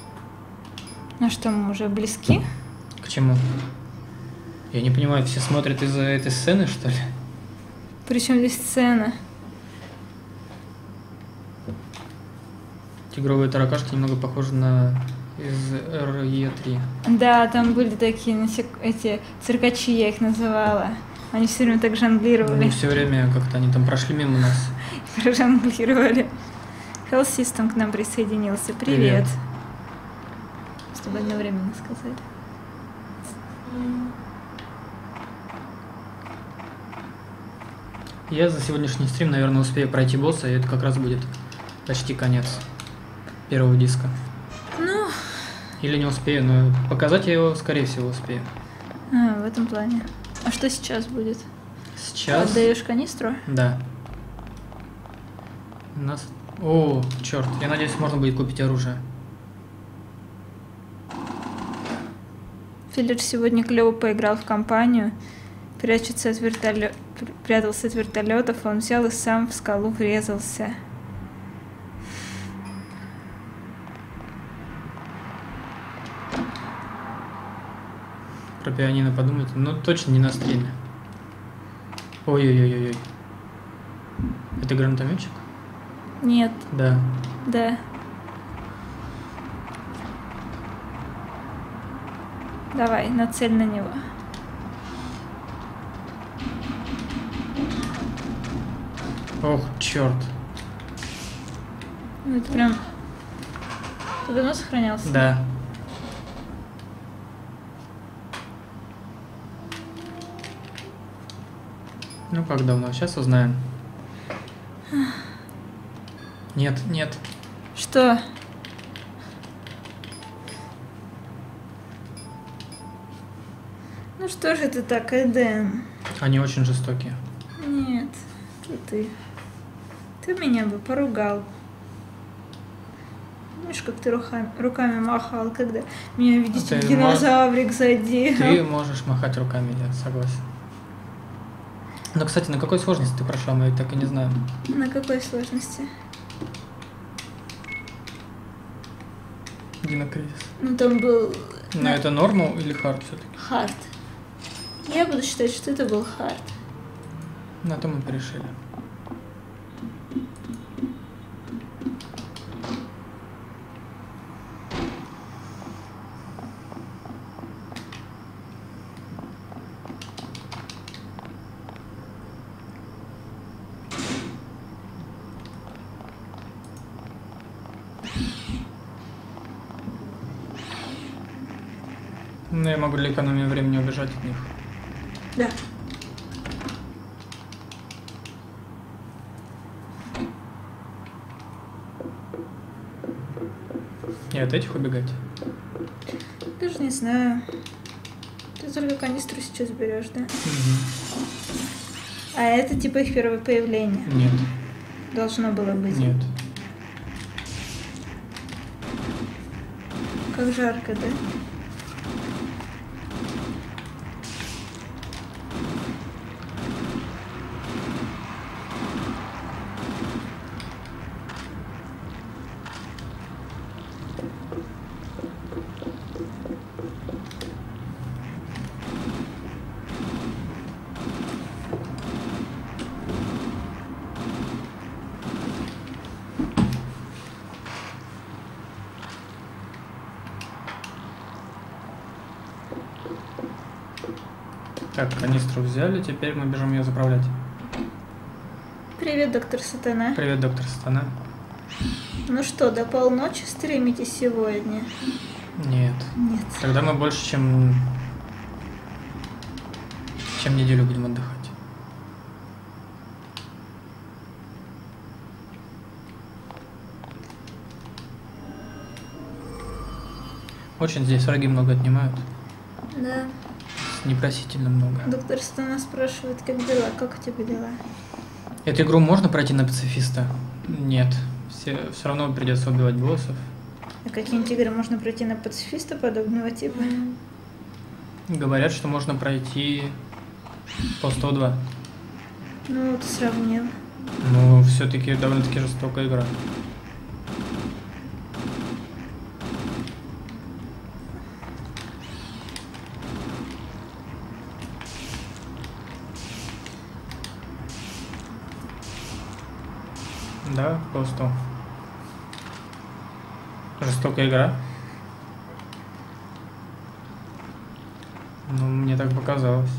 А что, мы уже близки? К чему? Я не понимаю, все смотрят из-за этой сцены, что ли? Причем здесь сцена? Тигровые таракашки немного похожи на из эр и три. Да, там были такие насек... эти циркачи, я их называла. Они все время так жонглировали. Они все время как-то они там прошли мимо нас. Прожонглировали. Health System к нам присоединился. Привет. Привет. С тобой одновременно сказали. Я за сегодняшний стрим, наверное, успею пройти босса, и это как раз будет почти конец первого диска. Ну... Или не успею, но показать я его, скорее всего, успею. А, в этом плане. А что сейчас будет? Сейчас... Отдаешь канистру? Да. У нас... О, черт, я надеюсь, можно будет купить оружие. Филлер сегодня клево поиграл в компанию. Прячется от вертолет... Прятался от вертолетов, он взял и сам в скалу врезался. Про пианино подумайте. Ну, точно не на стриме. Ой-ой-ой-ой. Это гранатометчик? Нет, Да. да. Давай, нацель на него. Ох, черт. Ну, это прям... Ты давно сохранялся? Да. Ну, как давно? Сейчас узнаем. Нет, нет. Что? Ну что же ты так, Эден? Они очень жестокие. Нет, это ты. Ты меня бы поругал. Помнишь, как ты руками, руками махал, когда меня, видите, Ты динозаврик задел? Ты можешь махать руками, я согласен. Но, кстати, на какой сложности ты прошла, мы так и не знаем. На какой сложности? Динокризис. Ну там был... Но на- это нормал или хард все-таки? Хард. Я буду считать, что это был хард. На то мы порешили. Ну, я могу для экономии времени убежать от них. Да. И от этих убегать? Даже не знаю. Ты только канистру сейчас берешь, да? Угу. А это типа их первое появление. Нет, Должно было быть. нет. Как жарко, да? Так, канистру взяли, теперь мы бежим ее заправлять. Привет, доктор Сатана. Привет, доктор Сатана. Ну что, до полночи стримите сегодня? Нет. Нет. Тогда мы больше, чем... чем неделю будем отдыхать. Очень здесь враги много отнимают. Да. Непросительно много. Доктор Сатана спрашивает, как дела? Как у тебя дела? Эту игру можно пройти на пацифиста? Нет. Все, все равно придется убивать боссов. А какие-нибудь игры можно пройти на пацифиста подобного типа? Говорят, что можно пройти по сто два. Ну, ты сравнил. Но все-таки довольно-таки жестокая игра. Да, просто. Жестокая игра. Ну, мне так показалось.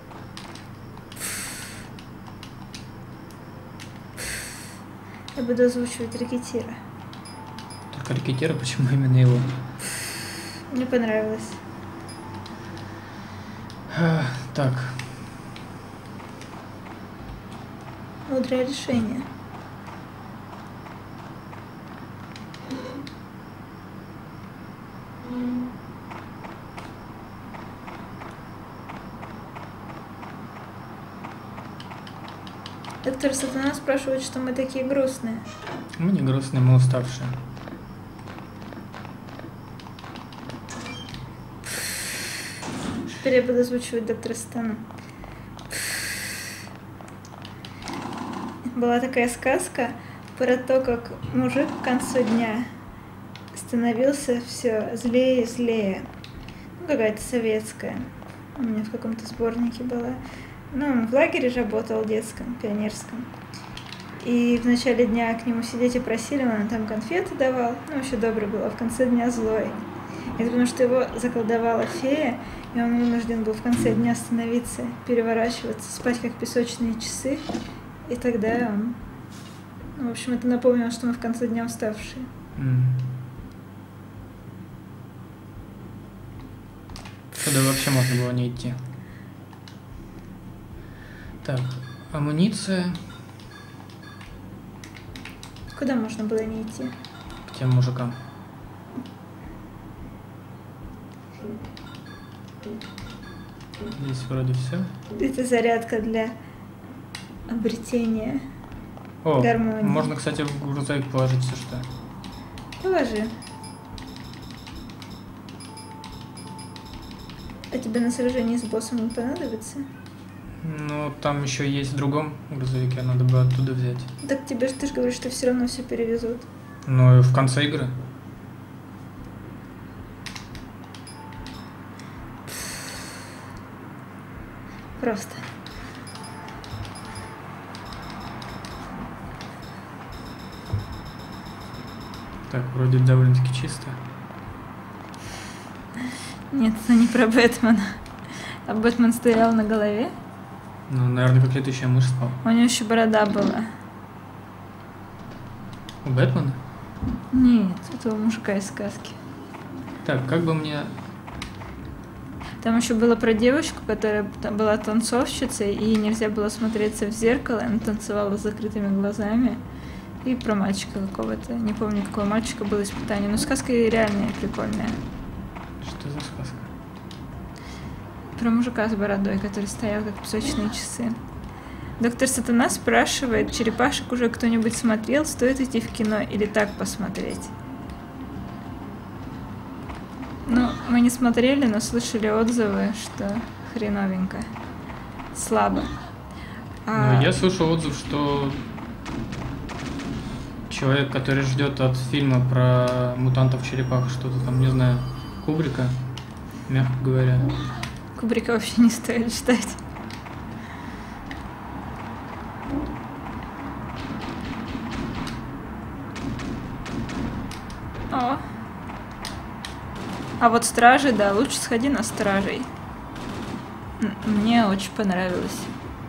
Я буду озвучивать Рекетира. Только Рекетира, почему именно его? Мне понравилось. А, так. Мудрое решение. Доктор Сатана спрашивает, что мы такие грустные. Мы не грустные, мы уставшие. Теперь я буду озвучивать доктора Сатану. Была такая сказка про то, как мужик к концу дня становился все злее и злее. Ну, какая-то советская. У меня в каком-то сборнике была. Ну, он в лагере работал детском, пионерском. И в начале дня к нему все дети просили, он там конфеты давал. Ну, вообще добрый был, а в конце дня злой. Это потому что его заколдовала фея, и он вынужден был в конце дня становиться, переворачиваться, спать как песочные часы. И тогда он... Ну, в общем, это напомнило, что мы в конце дня уставшие. Mm. Туда вообще можно было не идти. Так, амуниция. Куда можно было не идти? К тем мужикам. Здесь вроде все. Это зарядка для обретения О, гармонии. можно, кстати, в грузовик положить все что. Положи. А тебе на сражении с боссом не понадобится? Ну, там еще есть в другом грузовике, надо бы оттуда взять. Так тебе же, ты же говоришь, что все равно все перевезут. Ну, и в конце игры. Просто. Так, вроде довольно-таки чисто. Нет, это не про Бэтмена. А Бэтмен стоял на голове? Ну, наверное, как летающая мышь спал. У него еще борода была. У Бэтмена? Нет, этого мужика из сказки. Так, как бы мне... Там еще было про девочку, которая там была танцовщицей, и нельзя было смотреться в зеркало, она танцевала с закрытыми глазами. И про мальчика какого-то, не помню, какого мальчика было испытание, но сказка реальная, прикольная. Что за сказка? Про мужика с бородой, который стоял как песочные часы. Доктор Сатана спрашивает, черепашек уже кто-нибудь смотрел, стоит идти в кино или так посмотреть? Ну, мы не смотрели, но слышали отзывы, что хреновенько. Слабо. А... Ну, я слышал отзыв, что человек, который ждет от фильма про мутантов-черепах что-то там, не знаю, Кубрика, мягко говоря. Кубрика вообще не стоит ждать. О. А вот Стражи, да, лучше сходи на Стражей. Мне очень понравилось.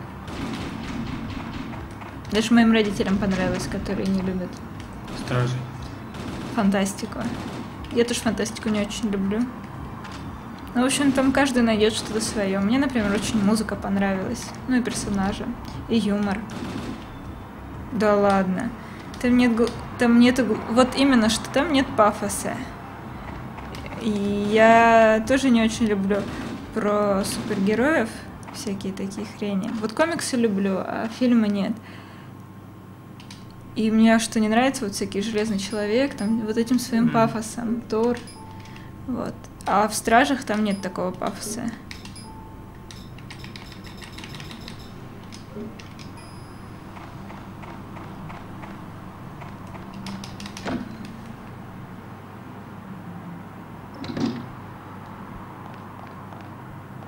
Даже моим родителям понравилось, которые не любят Стражей. фантастику. Я тоже фантастику не очень люблю. Ну, в общем, там каждый найдет что-то свое. Мне, например, очень музыка понравилась. Ну и персонажи. И юмор. Да ладно. Там нет... Там нет... Вот именно, что там нет пафоса. И я тоже не очень люблю про супергероев всякие такие хрени. Вот комиксы люблю, а фильмы нет. И мне что не нравится, вот всякий Железный Человек, там вот этим своим mm-hmm. пафосом, Тор, вот. А в Стражах там нет такого пафоса.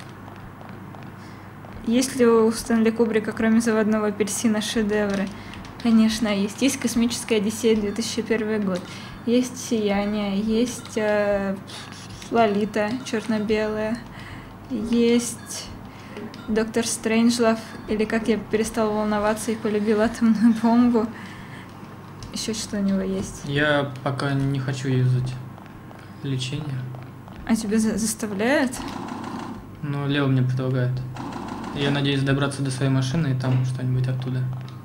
Есть ли у Стэнли Кубрика, кроме «Заводного апельсина», шедевры? Конечно, есть. Есть «Космическая Одиссея», две тысячи первый год. Есть «Сияние», есть э, «Лолита» черно-белая, есть «Доктор Стрэнджлов», или «Как я перестала волноваться и полюбила атомную бомбу». Еще что у него есть. Я пока не хочу юзать лечение. А тебя за- заставляют? Но Лео мне предлагает. Я надеюсь добраться до своей машины и там что-нибудь оттуда.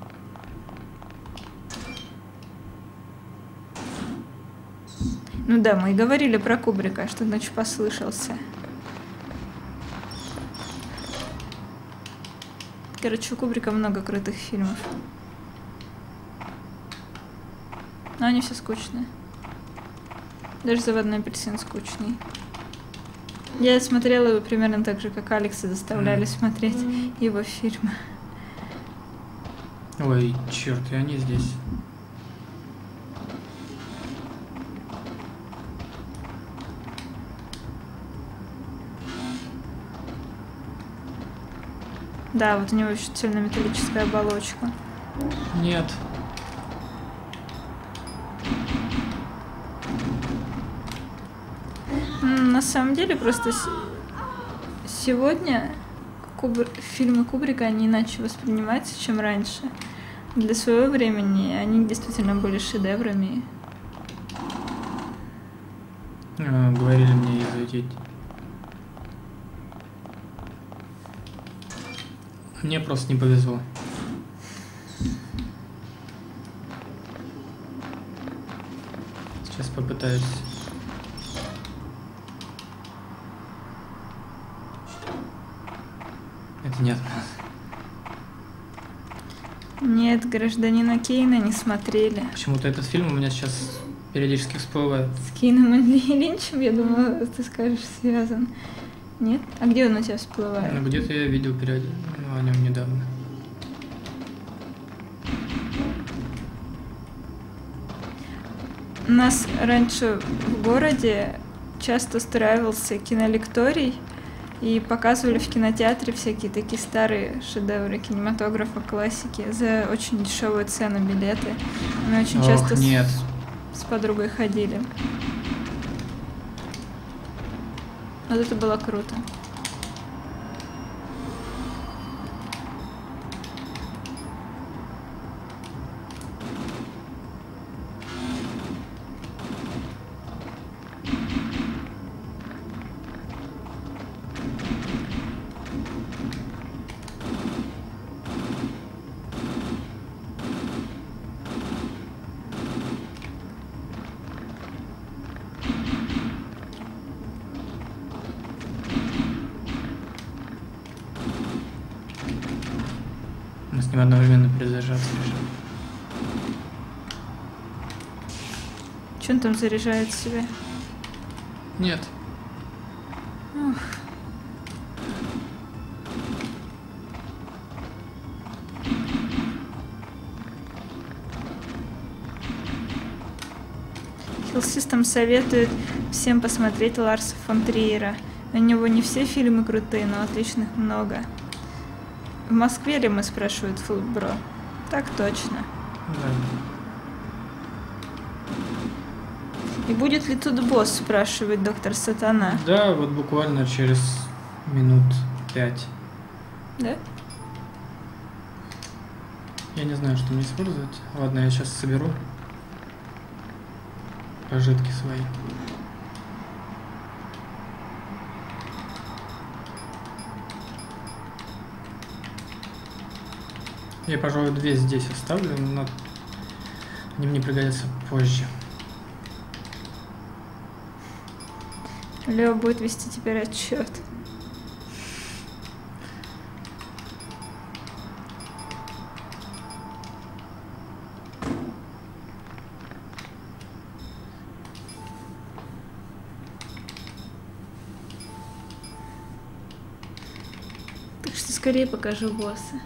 Ну да, мы и говорили про Кубрика, что ночь послышался. Короче, у Кубрика много крутых фильмов. Но они все скучные. Даже «Заводной апельсин» скучный. Я смотрела его примерно так же, как Алекса заставляли Mm. смотреть его фильмы. Ой, черт, и они здесь. Да, вот у него еще цельнометаллическая оболочка. Нет. М, На самом деле, просто с- сегодня Кубр- фильмы Кубрика, они иначе воспринимаются, чем раньше. Для своего времени они действительно были шедеврами. А, говорили мне изучить. Мне просто не повезло. Сейчас попытаюсь. Это нет. Нет, «Гражданина Кейна» не смотрели. Почему-то этот фильм у меня сейчас периодически всплывает. С Кейном и Линчем, я думала, ты скажешь, связан. Нет? А где он у тебя всплывает? Ну, где-то я видел периоди- ну, о нем недавно. У нас раньше в городе часто устраивался кинолекторий, и показывали в кинотеатре всякие такие старые шедевры кинематографа, классики за очень дешевую цену билеты. Мы очень Ох, часто с- нет. с подругой ходили. Вот это было круто. Мы с ним одновременно перезаряжаться решили. Че он там заряжает себя? Нет. Ух. Hill System советует всем посмотреть Ларса фон Триера. У него не все фильмы крутые, но отличных много. В Москве ли мы, спрашивает Фулбро? Так точно. Да. И будет ли тут босс, спрашивает доктор Сатана. Да, вот буквально через минут пять. Да? Я не знаю, что мне использовать. Ладно, я сейчас соберу пожитки свои. Я, пожалуй, две здесь оставлю, но они мне пригодятся позже. Лео будет вести теперь отчет. Так что скорее покажу босса.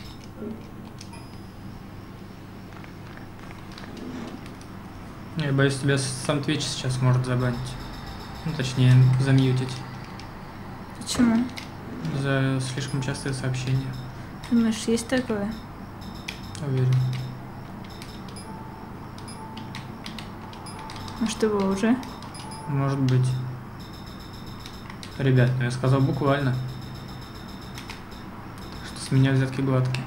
Я боюсь, тебя сам Twitch сейчас может забанить. Ну, точнее, замьютить. Почему? За слишком частые сообщения. Думаешь, есть такое? Уверен. Может, его уже? Может быть. Ребят, ну я сказал буквально, что с меня взятки гладкие.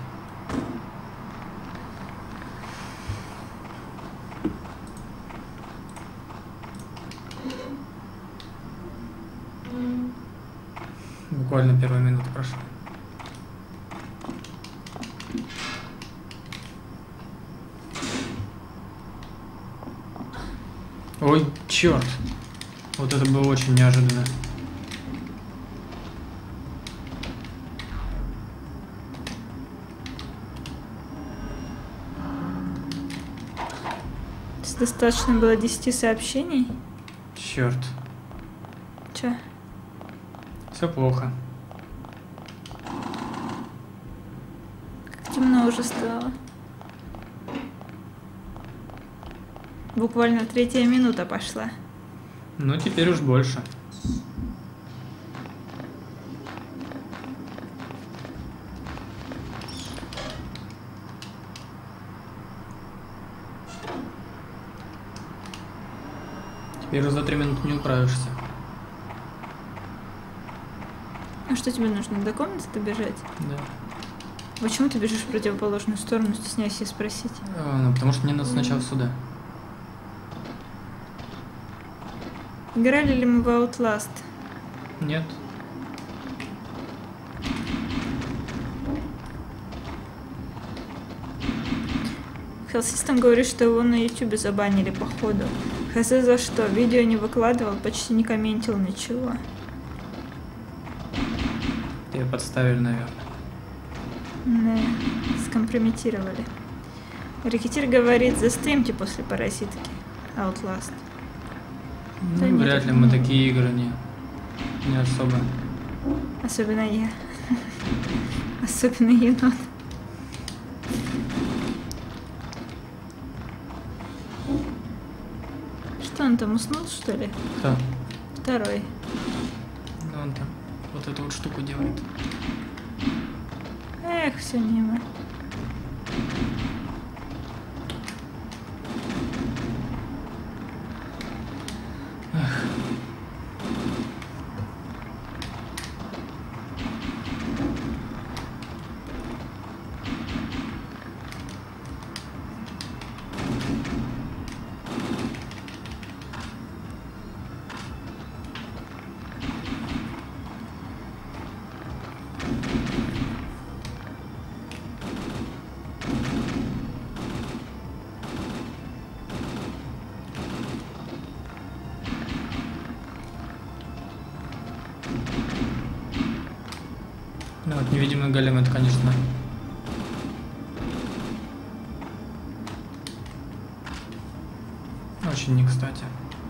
Буквально первая минута прошла. Ой, черт! Вот это было очень неожиданно. Достаточно было десяти сообщений. Черт. Че? Все плохо. Как темно уже стало. Буквально третья минута пошла. Ну, теперь уж больше. Теперь за три минуты не управишься. А что тебе нужно? До комнаты добежать? Да. Почему ты бежишь в противоположную сторону, стесняйся спросить? А, ну, потому что мне надо сначала сюда. Играли ли мы в Outlast? Нет. Хеллсистем говорит, что его на ютубе забанили, походу. Хз за что? Видео не выкладывал, почти не комментил ничего. Тебя подставили, наверное. Да, скомпрометировали. Рекетир говорит, застримьте после паразитки. Outlast. Ну, Да нет, вряд ли это мы не- такие игры не, не особо. Особенно я. Особенно енот. Что он там, уснул, что ли? Кто? Второй. Ну, он там вот эту вот штуку делает. Эх, все мимо. Ну, вот невидимый голем, это, конечно, очень не кстати.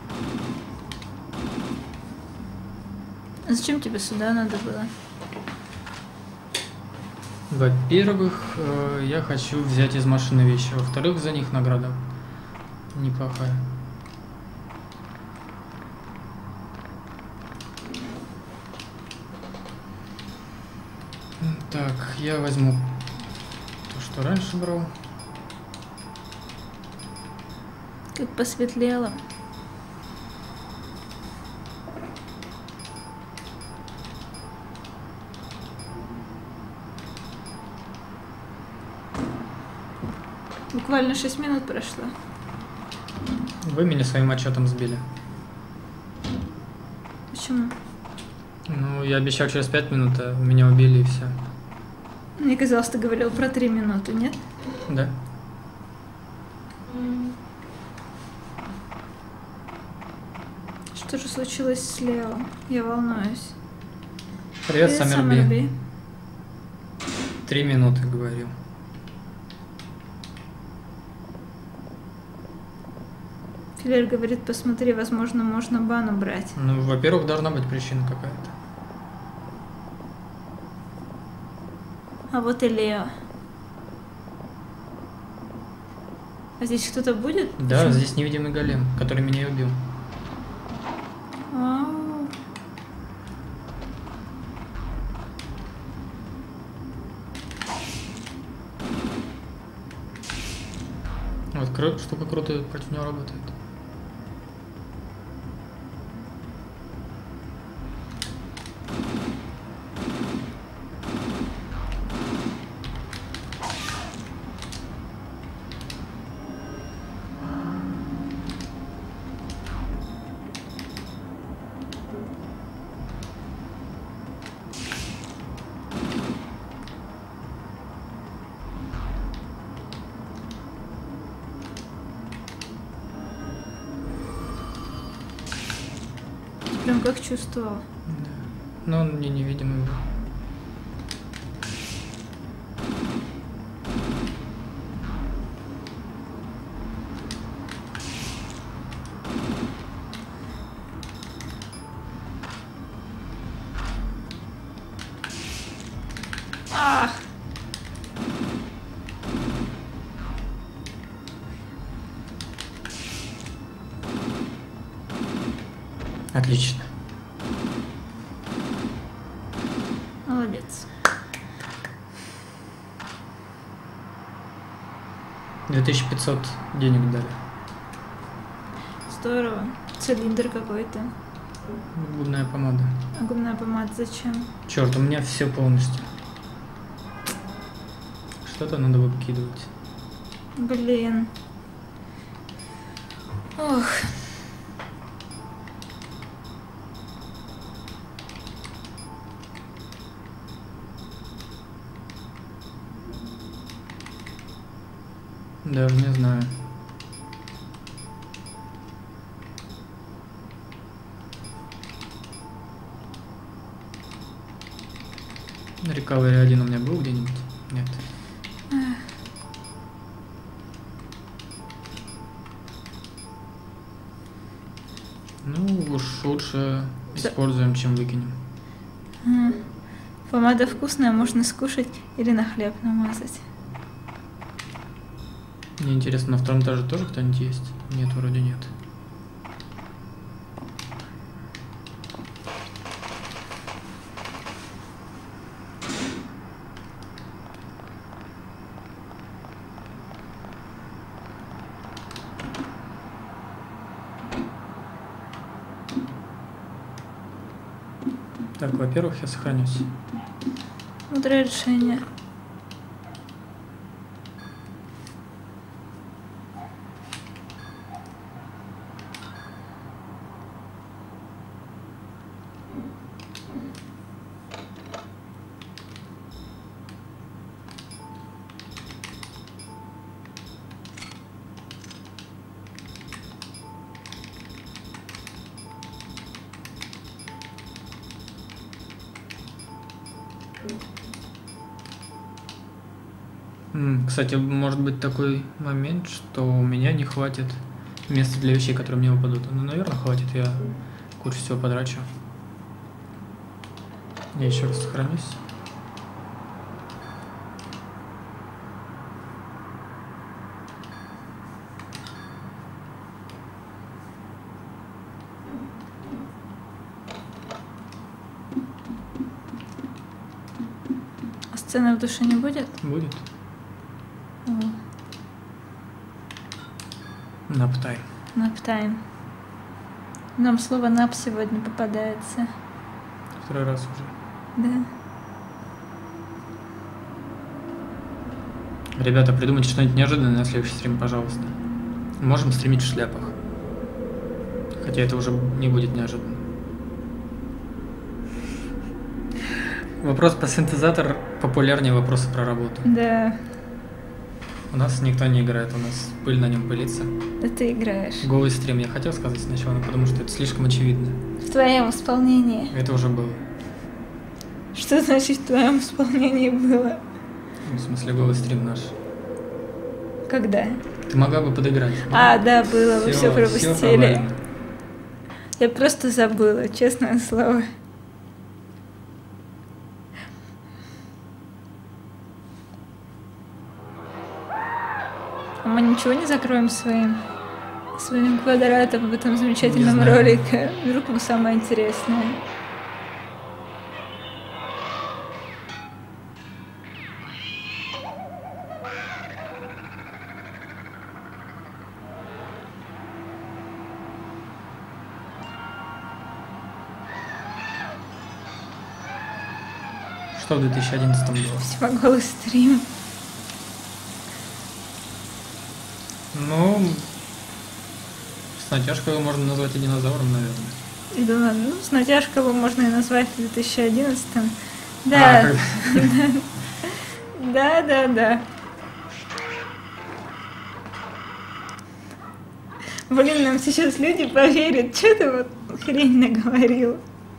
А зачем тебе сюда надо было? Во-первых, э, я хочу взять из машины вещи. Во-вторых, за них награда неплохая. Так, я возьму то, что раньше брал. Как посветлело. Буквально шесть минут прошло. Вы меня своим отчетом сбили. Почему? Ну, я обещал через пять минут, а меня убили и все. Мне казалось, ты говорил про три минуты, нет? Да? Что же случилось с Лео? Я волнуюсь. Привет, Привет, Саммерби. Саммерби. Три минуты говорил. Филер говорит, посмотри, возможно, можно бан убрать. Ну, во-первых, должна быть причина какая-то. А вот и Лео. А здесь кто-то будет? Да, Почему? здесь невидимый голем, который меня и убил. Ау. Вот кру- штука крутая против него работает. прям как чувствовал. Да. Но он мне невидимый был. Ах! Отлично. Молодец. две тысячи пятьсот денег дали. Здорово. Цилиндр какой-то. Губная помада. А губная помада зачем? Черт, у меня все полностью. Что-то надо выкидывать. Блин. Ох. Даже не знаю. Recovery один у меня был где-нибудь? Нет. Ну уж лучше используем, чем выкинем. М. Помада вкусная, можно скушать или на хлеб намазать. Мне интересно, на втором этаже тоже кто-нибудь есть? Нет, вроде нет. Так, во-первых, я сохранюсь. Мудрое решение. М, Кстати, может быть такой момент, что у меня не хватит места для вещей, которые мне выпадут. Ну, наверное, хватит, я кучу всего потрачу. Я еще раз сохранюсь. А сцены в душе не будет? Будет. О, Наптай. наптайм. Нам слово нап сегодня попадается. Второй раз уже. Да. Ребята, придумайте что-нибудь неожиданное на следующий стрим, пожалуйста. Можем стримить в шляпах. Хотя это уже не будет неожиданно. Вопрос про синтезатор популярнее вопроса про работу. Да. У нас никто не играет, у нас пыль на нем пылится. Да ты играешь. Голый стрим я хотел сказать сначала, но потому что это слишком очевидно. В твоем исполнении. Это уже было. Что значит в твоем исполнении было? Ну, в смысле, голый стрим наш. Когда? Ты могла бы подыграть. А, да, было, вы все Всё- всё пропустили. провально. Я просто забыла, честное слово. А мы ничего не закроем своим своим квадратом в этом замечательном Не знаю. ролике? Вдруг ему самое интересное. Что в две тысячи одиннадцатом было? Всего голый стрим. Ну, с натяжкой его можно назвать и динозавром, наверное. Да, ну, с натяжкой его можно и назвать в две тысячи одиннадцатом. А, Да, когда- да, да, да. Блин, нам сейчас люди поверят. Что ты вот хрень наговорил.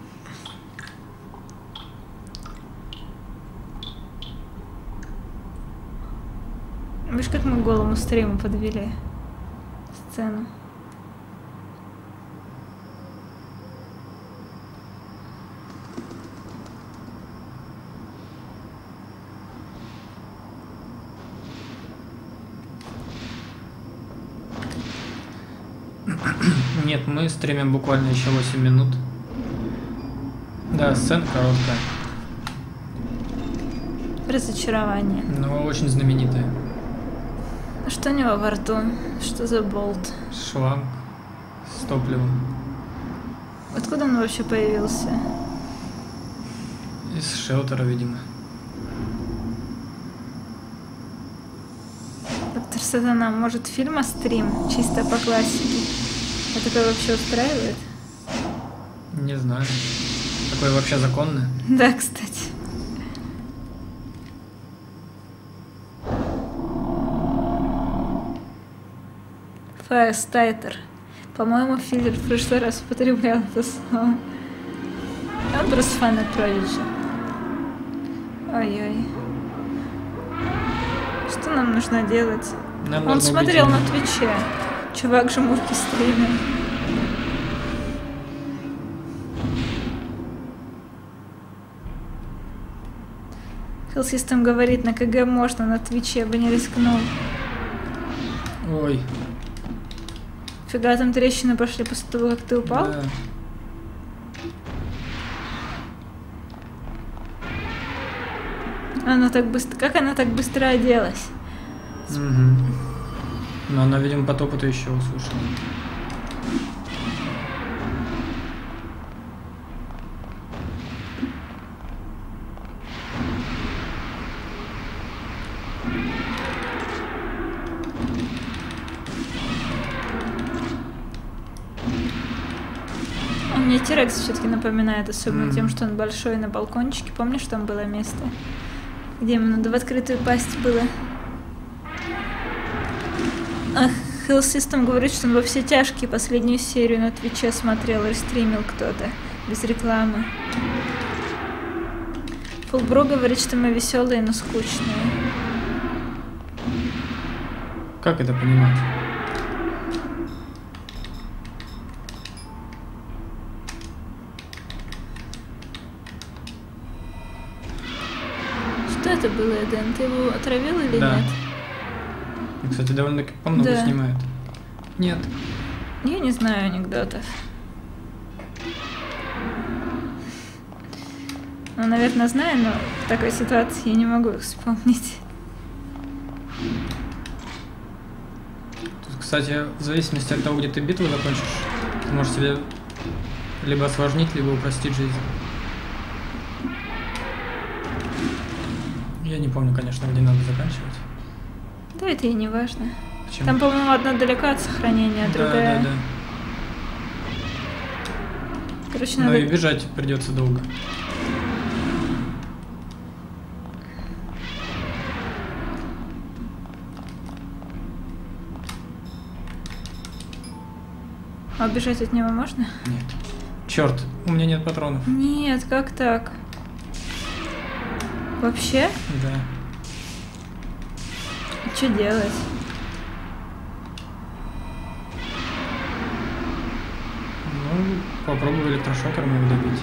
Видишь, как мы к голому стриму подвели сцену. Нет, мы стримим буквально еще восемь минут. Да, сцена короткая. Разочарование. Но очень знаменитая. А что у него во рту? Что за болт? Шланг с топливом. Откуда он вообще появился? Из шелтера, видимо. Доктор Сатана, может, фильма стрим? Чисто по классике. А такое вообще устраивает? Не знаю. Такое вообще законно? Да, кстати. Фаерстайтер. По-моему, Филлер в прошлый раз употреблял это слово. Он просто фанат Продиджи. Ой-ой. Что нам нужно делать? Нам Он нужно смотрел убить на Твиче. Чувак жмурки стримил. Hell System говорит, на КГ можно, на Твиче бы не рискнул. Ой. Фига, там трещины пошли после того, как ты упал? Да. Она так быстро... Как она так быстро оделась? Угу. Но она, видимо, по топоту еще услышала. Мне Тирекс все-таки напоминает, особенно Mm. тем, что он большой на балкончике. Помнишь, там было место, где ему надо в открытую пасть было? А Hell System говорит, что он во все тяжкие последнюю серию на Твиче смотрел и стримил кто-то без рекламы. Фулбро говорит, что мы веселые, но скучные. Как это понимать? Что это было, Эден? Ты его отравил или Да. нет? И, кстати, довольно-таки помного Да. снимает. Нет. Я не знаю анекдотов. Ну, наверное, знаю, но в такой ситуации я не могу их вспомнить. Тут, кстати, в зависимости от того, где ты битву закончишь, ты можешь себе либо осложнить, либо упростить жизнь. Я не помню, конечно, где надо заканчивать. Да, это и не важно. Почему? Там, по-моему, одна далека от сохранения, а Да, другая... да, да. Короче, Но надо... и бежать придется долго. А убежать от него можно? Нет. Черт, у меня нет патронов. Нет, как так? Вообще? Да. Что делать? Ну, попробую электрошокером его добить.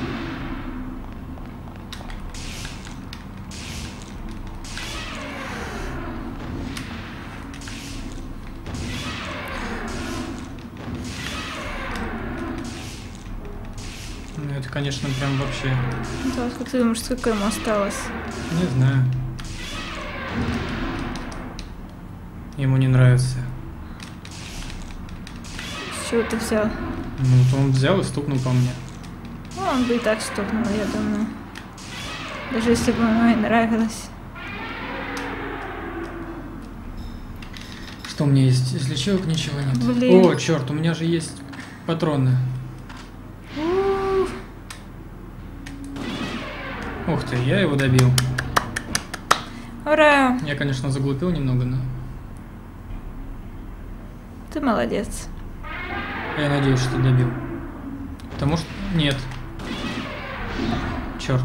Ну, это, конечно, прям вообще... Да, вот как ты думаешь, сколько ему осталось? Не знаю. Ему не нравится. С чего ты взял? Ну, вот он взял и стукнул по мне. Ну, он бы и так стукнул, я думаю. Даже если бы ему и нравилось. Что у меня есть? Из лечилок ничего нет. Блин. О, черт, у меня же есть патроны. Ух. Ух ты, я его добил. Ура! Я, конечно, заглупил немного, но... Ты молодец. Я надеюсь, что добил. Потому что... Нет. Черт.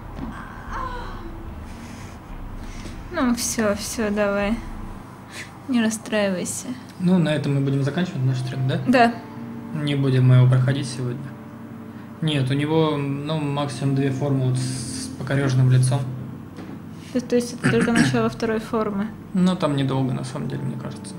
Ну все, все, давай. Не расстраивайся. Ну, на этом мы будем заканчивать наш стрим, да? Да. Не будем мы его проходить сегодня. Нет, у него, ну, максимум две формы вот с покореженным лицом. То, то есть это только начало второй формы. Ну, там недолго, на самом деле, мне кажется.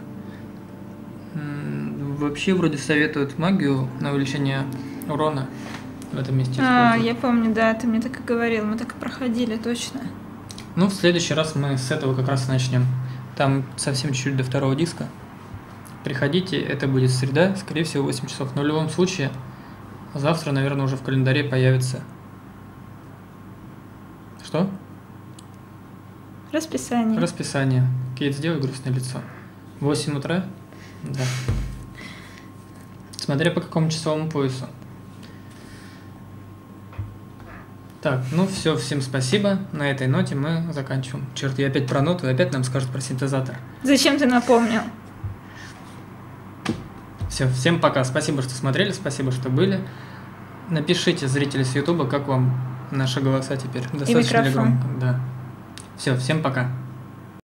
М, Вообще, вроде советуют магию на увеличение урона в этом месте А, использовать. я помню, да, ты мне так и говорил, мы так и проходили, точно. Ну, в следующий раз мы с этого как раз и начнем. Там совсем чуть-чуть до второго диска. Приходите, это будет среда, скорее всего, восемь часов. Но в любом случае, завтра, наверное, уже в календаре появится... Что? Расписание. Расписание. Кейт, сделай грустное лицо. восемь утра? Да. Смотря по какому часовому поясу. Так, ну все, всем спасибо. На этой ноте мы заканчиваем. Черт, я опять про ноту, и опять нам скажут про синтезатор. Зачем ты напомнил? Все, всем пока. Спасибо, что смотрели, спасибо, что были. Напишите, зрители с Ютуба, как вам наши голоса теперь. Достаточно ли микрофон. громко? Да. Все, всем пока.